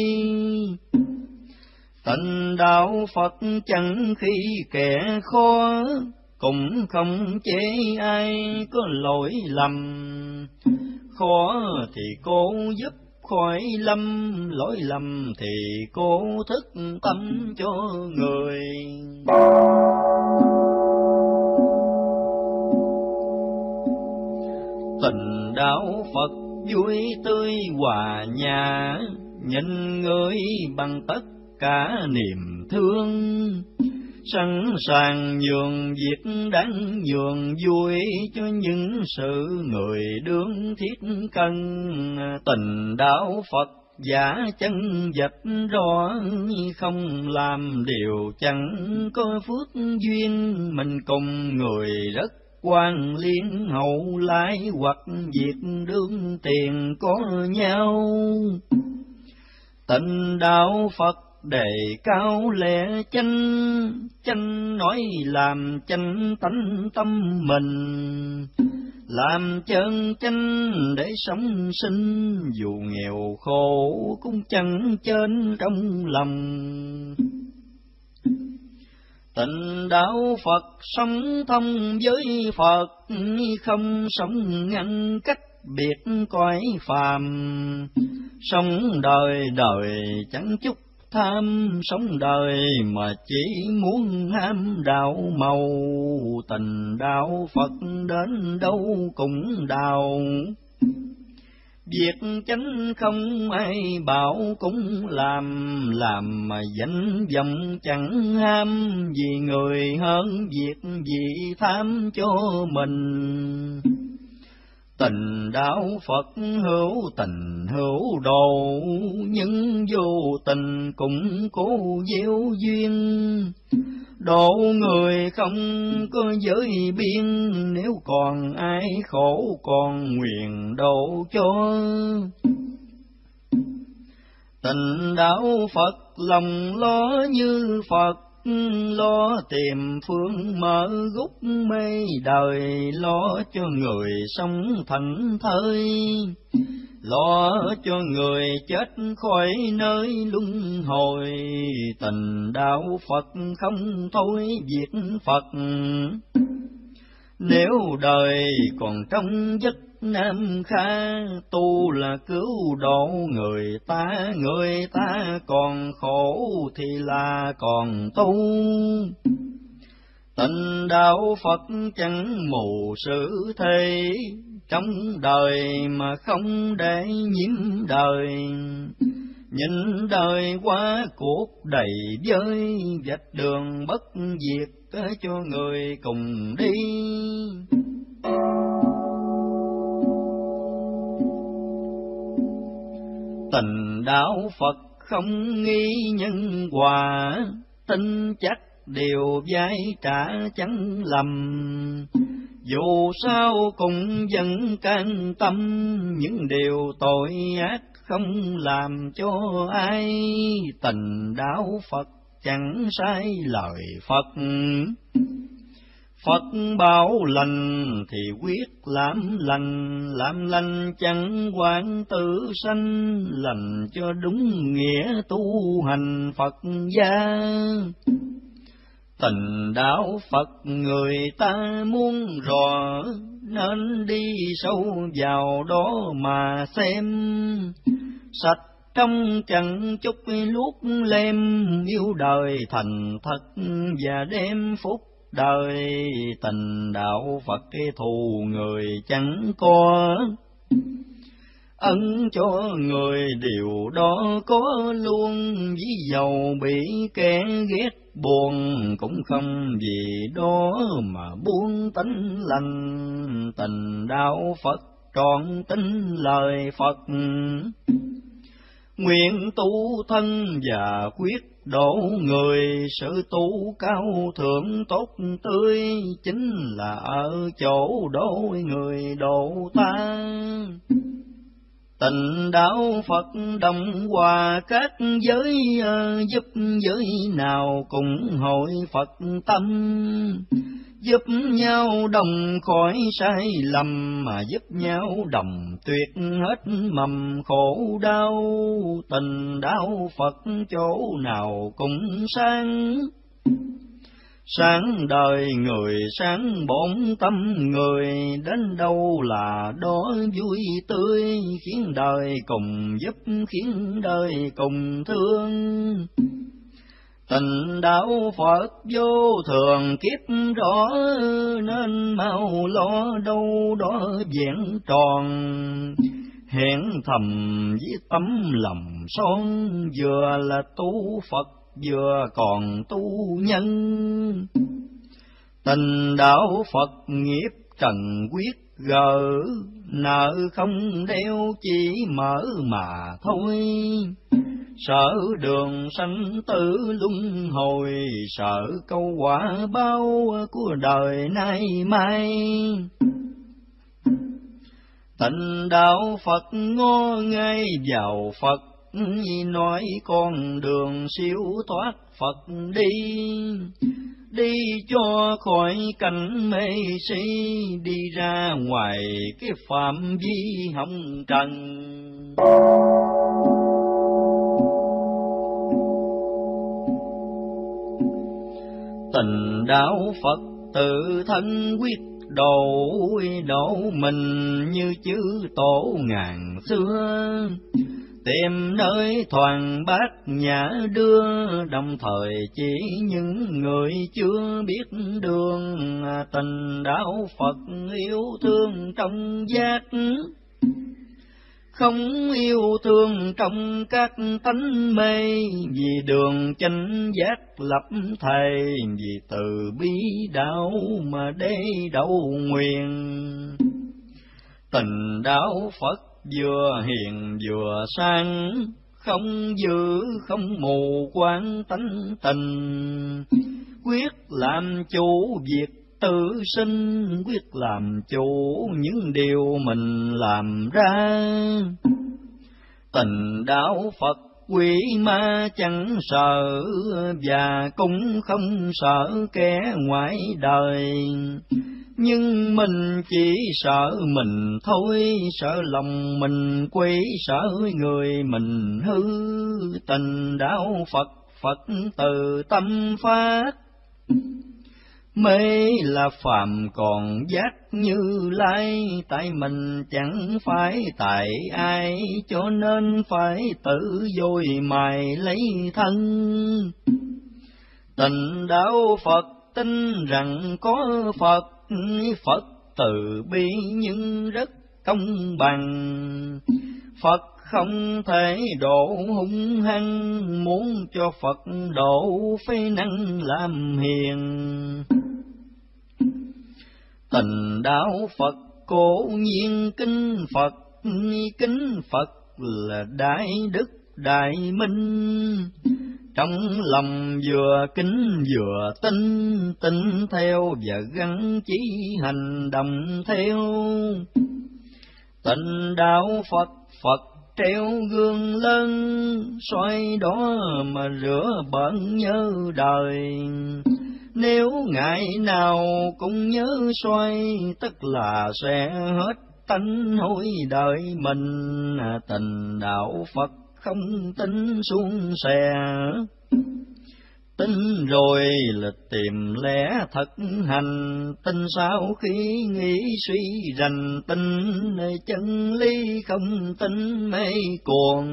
Tịnh đạo Phật chẳng khi kẻ khó, cũng không chế ai có lỗi lầm, khó thì cô giúp khỏi lâm, lỗi lầm thì cô thức tâm cho người. Tịnh đạo Phật vui tươi hòa nhã, nhìn người bằng tất cả niềm thương, sẵn sàng nhường việc đáng nhường vui cho những sự người đương thiết cần. Tịnh đạo Phật giả chân dạch rõ, không làm điều chẳng có phước duyên, mình cùng người rất quan liên hậu lái, hoặc việc đương tiền có nhau. Tịnh đạo Phật đề cao lẽ chánh, chánh nói làm chánh tánh tâm mình, làm chân chánh để sống sinh, dù nghèo khổ cũng chẳng trên trong lòng. Tịnh đạo Phật sống thông với Phật, không sống ngăn cách biệt cõi phàm, sống đời đời chẳng chút tham, sống đời mà chỉ muốn ham đạo màu. Tịnh đạo Phật đến đâu cũng đào, việc chánh không ai bảo cũng làm mà danh vọng chẳng ham, vì người hơn việc vì tham cho mình. Tịnh đạo Phật hữu tình hữu độ, nhưng vô tình cũng cố gieo duyên, độ người không có giới biên, nếu còn ai khổ còn nguyện độ cho. Tịnh đạo Phật lòng lo như Phật, lo tìm phương mở gút mê đời, lo cho người sống thảnh thơi, lo cho người chết khỏi nơi luân hồi. Tịnh đạo Phật không thôi việc Phật, nếu đời còn trong giấc Nam Kha, tu là cứu độ người ta còn khổ thì là còn tu. Tịnh đạo Phật chẳng mù sự thế, trong đời mà không để nhiễm đời, nhìn đời qua cuộc đầy vơi, vạch đường bất diệt cho người cùng đi. Tịnh đạo Phật không nghi nhân quả, tin chắc điều vai trả chẳng lầm, dù sao cũng vẫn can tâm, những điều tội ác không làm cho ai. Tịnh đạo Phật chẳng sai lời Phật, Phật bảo lành thì quyết làm lành chẳng quản tử sanh, lành cho đúng nghĩa tu hành Phật gia. Tịnh đạo Phật người ta muốn rõ, nên đi sâu vào đó mà xem, sạch trong chẳng chút luốc lem, yêu đời thành thật và đem phúc đời. Tình đạo Phật cái thù người chẳng có, ân cho người điều đó có luôn. Ví dầu bị kẻ ghét buồn, cũng không vì đó mà buông tánh lành. Tình đạo Phật trọn tin lời Phật, nguyện tu thân và quyết độ người. Sự tu cao thượng tốt tươi, chính là ở chỗ độ người độ ta. Tình đạo Phật đồng hòa các giới, giúp giới nào cùng hội Phật tâm. Giúp nhau đồng khỏi sai lầm, mà giúp nhau đồng tuyệt hết mầm khổ đau. Tình đạo Phật chỗ nào cũng sáng, sáng đời người sáng bổn tâm người. Đến đâu là đó vui tươi, khiến đời cùng giúp, khiến đời cùng thương. Tình đạo Phật vô thường kiếp rõ, nên mau lo đâu đó vẹn tròn. Hẹn thầm với tấm lòng son, vừa là tu Phật vừa còn tu nhân. Tình đạo Phật nghiệp trần quyết gỡ, nợ không đeo chỉ mở mà thôi. Sợ đường sanh tử luân hồi, sợ câu quả báo của đời nay mai. Tình đạo Phật ngó ngay vào Phật, nói con đường siêu thoát Phật đi. Đi cho khỏi cảnh mê si, đi ra ngoài cái phạm vi hồng trần. Tình đạo Phật tự thân quyết độ mình, như chư tổ ngàn xưa. Tìm nơi thoàn bát nhã đưa, đồng thời chỉ những người chưa biết đường. Tình đạo Phật yêu thương trong giác, không yêu thương trong các tánh mê. Vì đường chánh giác lập thầy, vì từ bi đạo mà đế đậu nguyện. Tình đạo Phật vừa hiền vừa sang, không dữ không mù quáng tánh tình. Quyết làm chủ việc tự sinh, quyết làm chủ những điều mình làm ra. Tình đạo Phật quỷ ma chẳng sợ, và cũng không sợ kẻ ngoại đời. Nhưng mình chỉ sợ mình thôi, sợ lòng mình quỷ, sợ người mình hư. Tình đạo Phật Phật từ tâm phát, mê là phàm còn giác Như Lai. Tại mình chẳng phải tại ai, cho nên phải tự dối mài lấy thân. Tình đạo Phật tin rằng có Phật, Phật từ bi nhưng rất công bằng. Phật không thể độ hung hăng, muốn cho Phật độ phế năng làm hiền. Tình đạo Phật cố nhiên kính Phật, kính Phật là đại đức đại minh. Trong lòng vừa kính vừa tin, tin theo và gắn chí hành động theo. Tình đạo Phật Phật treo gương lớn, soi đó mà rửa bận nhớ đời. Nếu ngày nào cũng nhớ soi, tức là sẽ hết tánh hối đời mình. Tình đạo Phật không tính suôn sẻ, tin rồi là tìm lẽ thật hành. Tin sau khi nghĩ suy rành, tin chân lý không tin mê cuồng.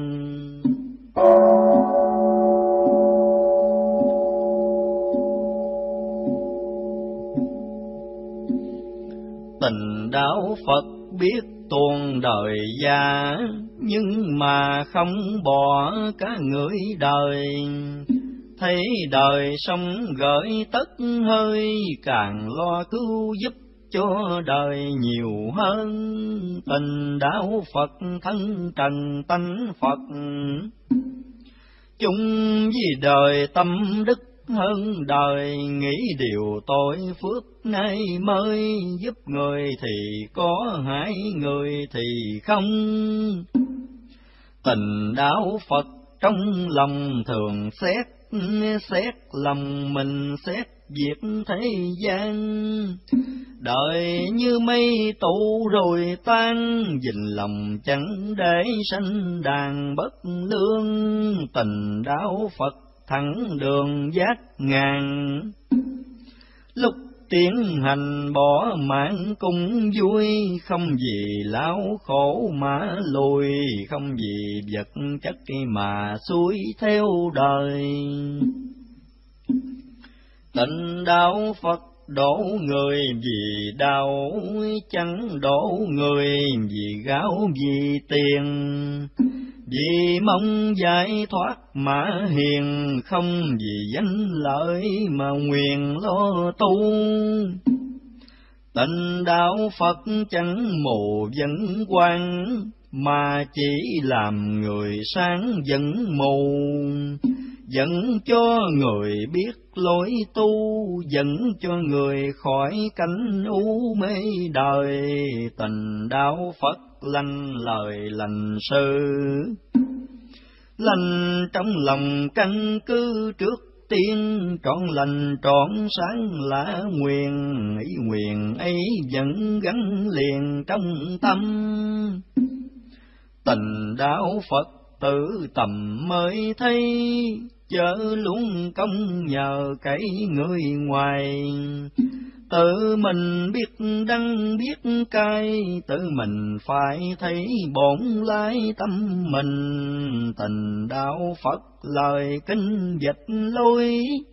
Tình đạo Phật biết tuôn đời già, nhưng mà không bỏ cả người đời. Thấy đời sống gửi tất hơi, càng lo cứu giúp cho đời nhiều hơn. Tình đạo Phật thân trần tánh Phật, chung vì đời tâm đức hơn đời. Nghĩ điều tội phước nay mới, giúp người thì có hại người thì không. Tình đạo Phật trong lòng thường xét, xét lòng mình xét việc thế gian. Đời như mây tụ rồi tan, dình lòng chẳng để sanh đàn bất lương. Tình đạo Phật thẳng đường giác ngàn, lúc tiến hành bỏ mạng cũng vui. Không vì lão khổ mà lùi, không vì vật chất mà xuôi theo đời. Tình đạo Phật đổ người vì đau, chẳng đổ người vì gáo vì tiền. Vì mong giải thoát mà hiền, không vì danh lợi mà nguyện lo tu. Tình đạo Phật chẳng mù dẫn quan, mà chỉ làm người sáng dẫn mù. Dẫn cho người biết lối tu, dẫn cho người khỏi cảnh u mê đời. Tình đạo Phật lành lời lành sự, lành trong lòng căn cứ trước tiên. Trọn lành trọn sáng là nguyện, ý nguyện ấy vẫn gắn liền trong tâm. Tình đạo Phật tự tầm mới thấy, chớ luôn công nhờ cậy người ngoài. Tự mình biết đắng biết cay, tự mình phải thấy bổn lái tâm mình. Tình đạo Phật lời kinh dịch lối,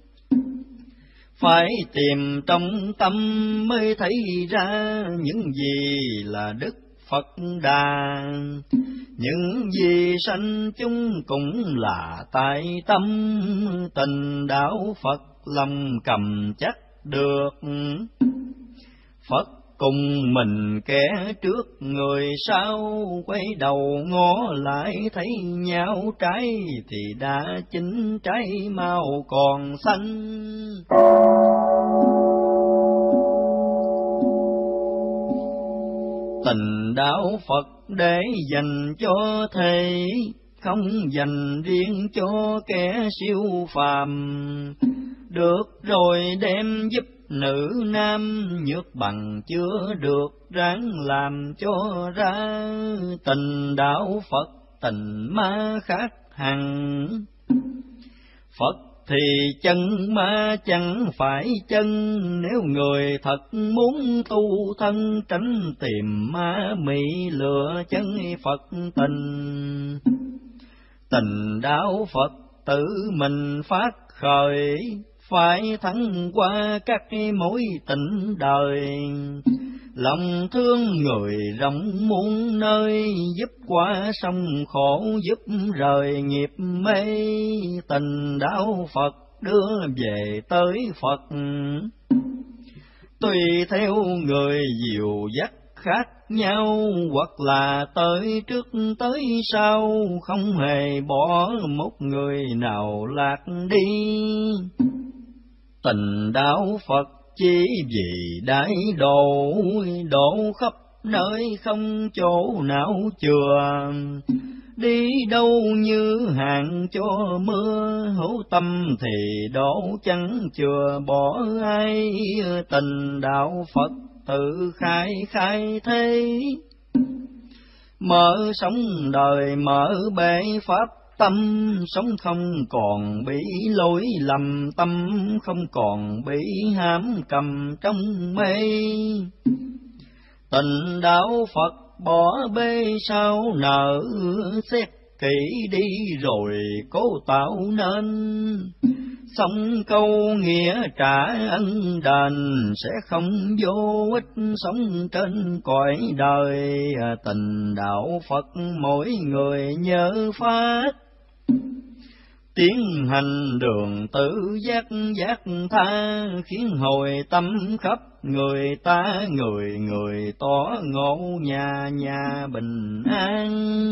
phải tìm trong tâm mới thấy ra. Những gì là đức Phật Đà, những gì sanh chúng cũng là tại tâm. Tình đạo Phật lòng cầm chắc được, Phật cùng mình kẻ trước người sau. Quay đầu ngó lại thấy nhau trái, thì đã chín trái mau còn xanh. Tình đạo Phật để dành cho thầy, không dành riêng cho kẻ siêu phàm. Được rồi đem giúp nữ nam, nhược bằng chưa được ráng làm cho ra. Tình đạo Phật tình ma khác hẳn, Phật thì chân ma chẳng phải chân. Nếu người thật muốn tu thân, tránh tìm ma mị lừa chân Phật tình. Tình đạo Phật tự mình phát khởi, phải thắng qua các mối tình đời. Lòng thương người rộng muôn nơi, giúp qua sông khổ giúp rời nghiệp mê. Tình đạo Phật đưa về tới Phật, tùy theo người dìu dắt khác nhau. Hoặc là tới trước tới sau, không hề bỏ một người nào lạc đi. Tình đạo Phật chỉ vì đại độ, độ khắp nơi không chỗ nào chừa. Đi đâu như hạn cho mưa, hữu tâm thì đổ chẳng chừa bỏ ai. Tình đạo Phật tự khai khai thế, mở sống đời mở bể pháp tâm. Sống không còn bị lỗi lầm, tâm không còn bị hãm cầm trong mê. Tình đạo Phật bỏ bê sao nợ, xét kỹ đi rồi cố tạo nên. Xong câu nghĩa trả ân đền, sẽ không vô ích sống trên cõi đời. Tình đạo Phật mỗi người nhớ phát, tiến hành đường tự giác giác tha, khiến hồi tâm khắp người ta, người người tỏ ngộ, nhà nhà bình an.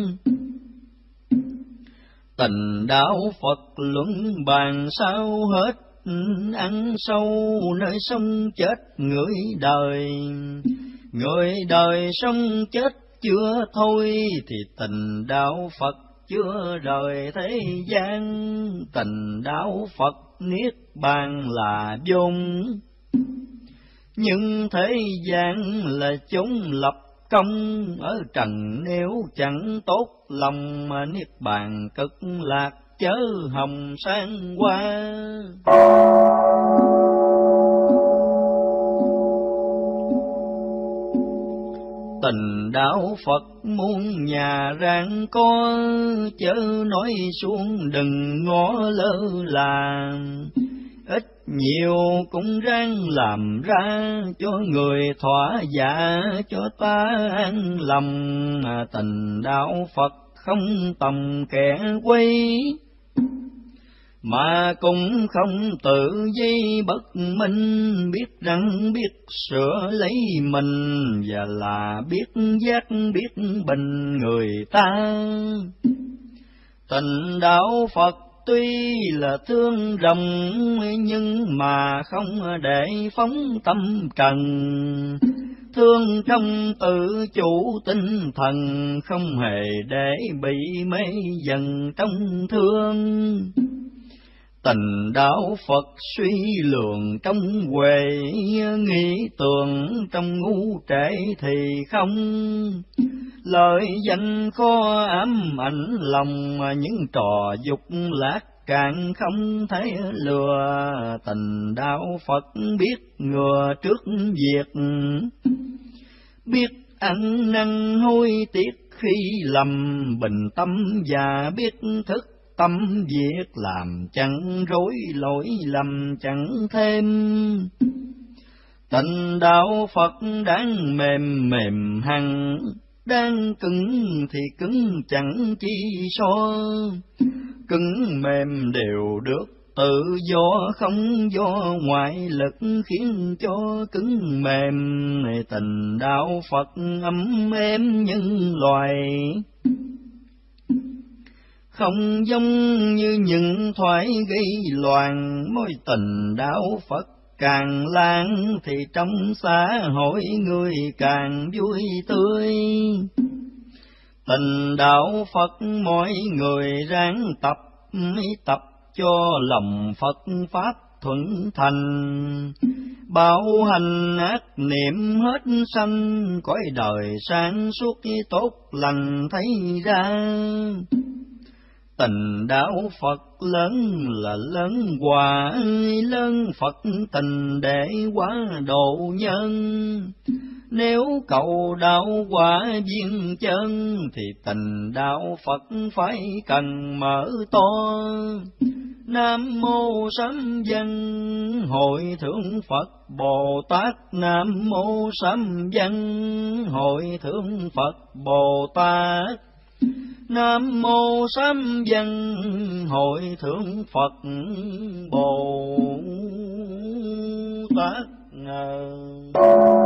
Tình đạo Phật luận bàn sao hết, ăn sâu nơi sống chết người đời. Người đời sống chết chưa thôi, thì tình đạo Phật chưa đời thế gian. Tình đạo Phật niết bàn là vốn, nhưng thế gian là chốn lập công. Ở trần nếu chẳng tốt lòng, mà niết bàn cực lạc chớ hồng sang qua. Tình đạo Phật muôn nhà ráng có, chớ nói xuống đừng ngó lơ là. Ít nhiều cũng ráng làm ra, cho người thỏa dạ, cho ta an lòng. Tình đạo Phật không tầm kẻ quấy, mà cũng không tự dây bất minh. Biết rằng biết sửa lấy mình, và là biết giác biết bình người ta. Tình đạo Phật tuy là thương rộng, nhưng mà không để phóng tâm trần. Thương trong tự chủ tinh thần, không hề để bị mê dần trong thương. Tình đạo Phật suy lường trong huệ, nghĩ tưởng trong ngu trễ thì không. Lời danh khó ám ảnh lòng, những trò dục lạc càng không thể lừa. Tình đạo Phật biết ngừa trước việc, biết ăn năn hối tiếc khi lầm. Bình tâm và biết thức tâm việc, làm chẳng rối lỗi lầm chẳng thêm. Tình đạo Phật đáng mềm mềm hằng, đang cứng thì cứng chẳng chi so. Cứng mềm đều được tự do, không do ngoại lực khiến cho cứng mềm. Tình đạo Phật ấm êm nhân loài, không giống như những thoại gây loạn. Mối tình đạo Phật càng lan, thì trong xã hội người càng vui tươi. Tình đạo Phật mỗi người ráng tập, tập cho lòng Phật Pháp thuận thành. Bảo hành ác niệm hết sanh, cõi đời sáng suốt tốt lành thấy ra. Tình đạo Phật lớn là lớn quả, lớn Phật tình để hóa độ nhân. Nếu cầu đạo quả viên chân, thì tình đạo Phật phải cần mở to. Nam mô Sám Văn Hội Thượng Phật Bồ Tát. Nam mô Sám Văn Hội Thượng Phật Bồ Tát. Nam mô Sám Văn Hội Thượng Phật Bồ Tát.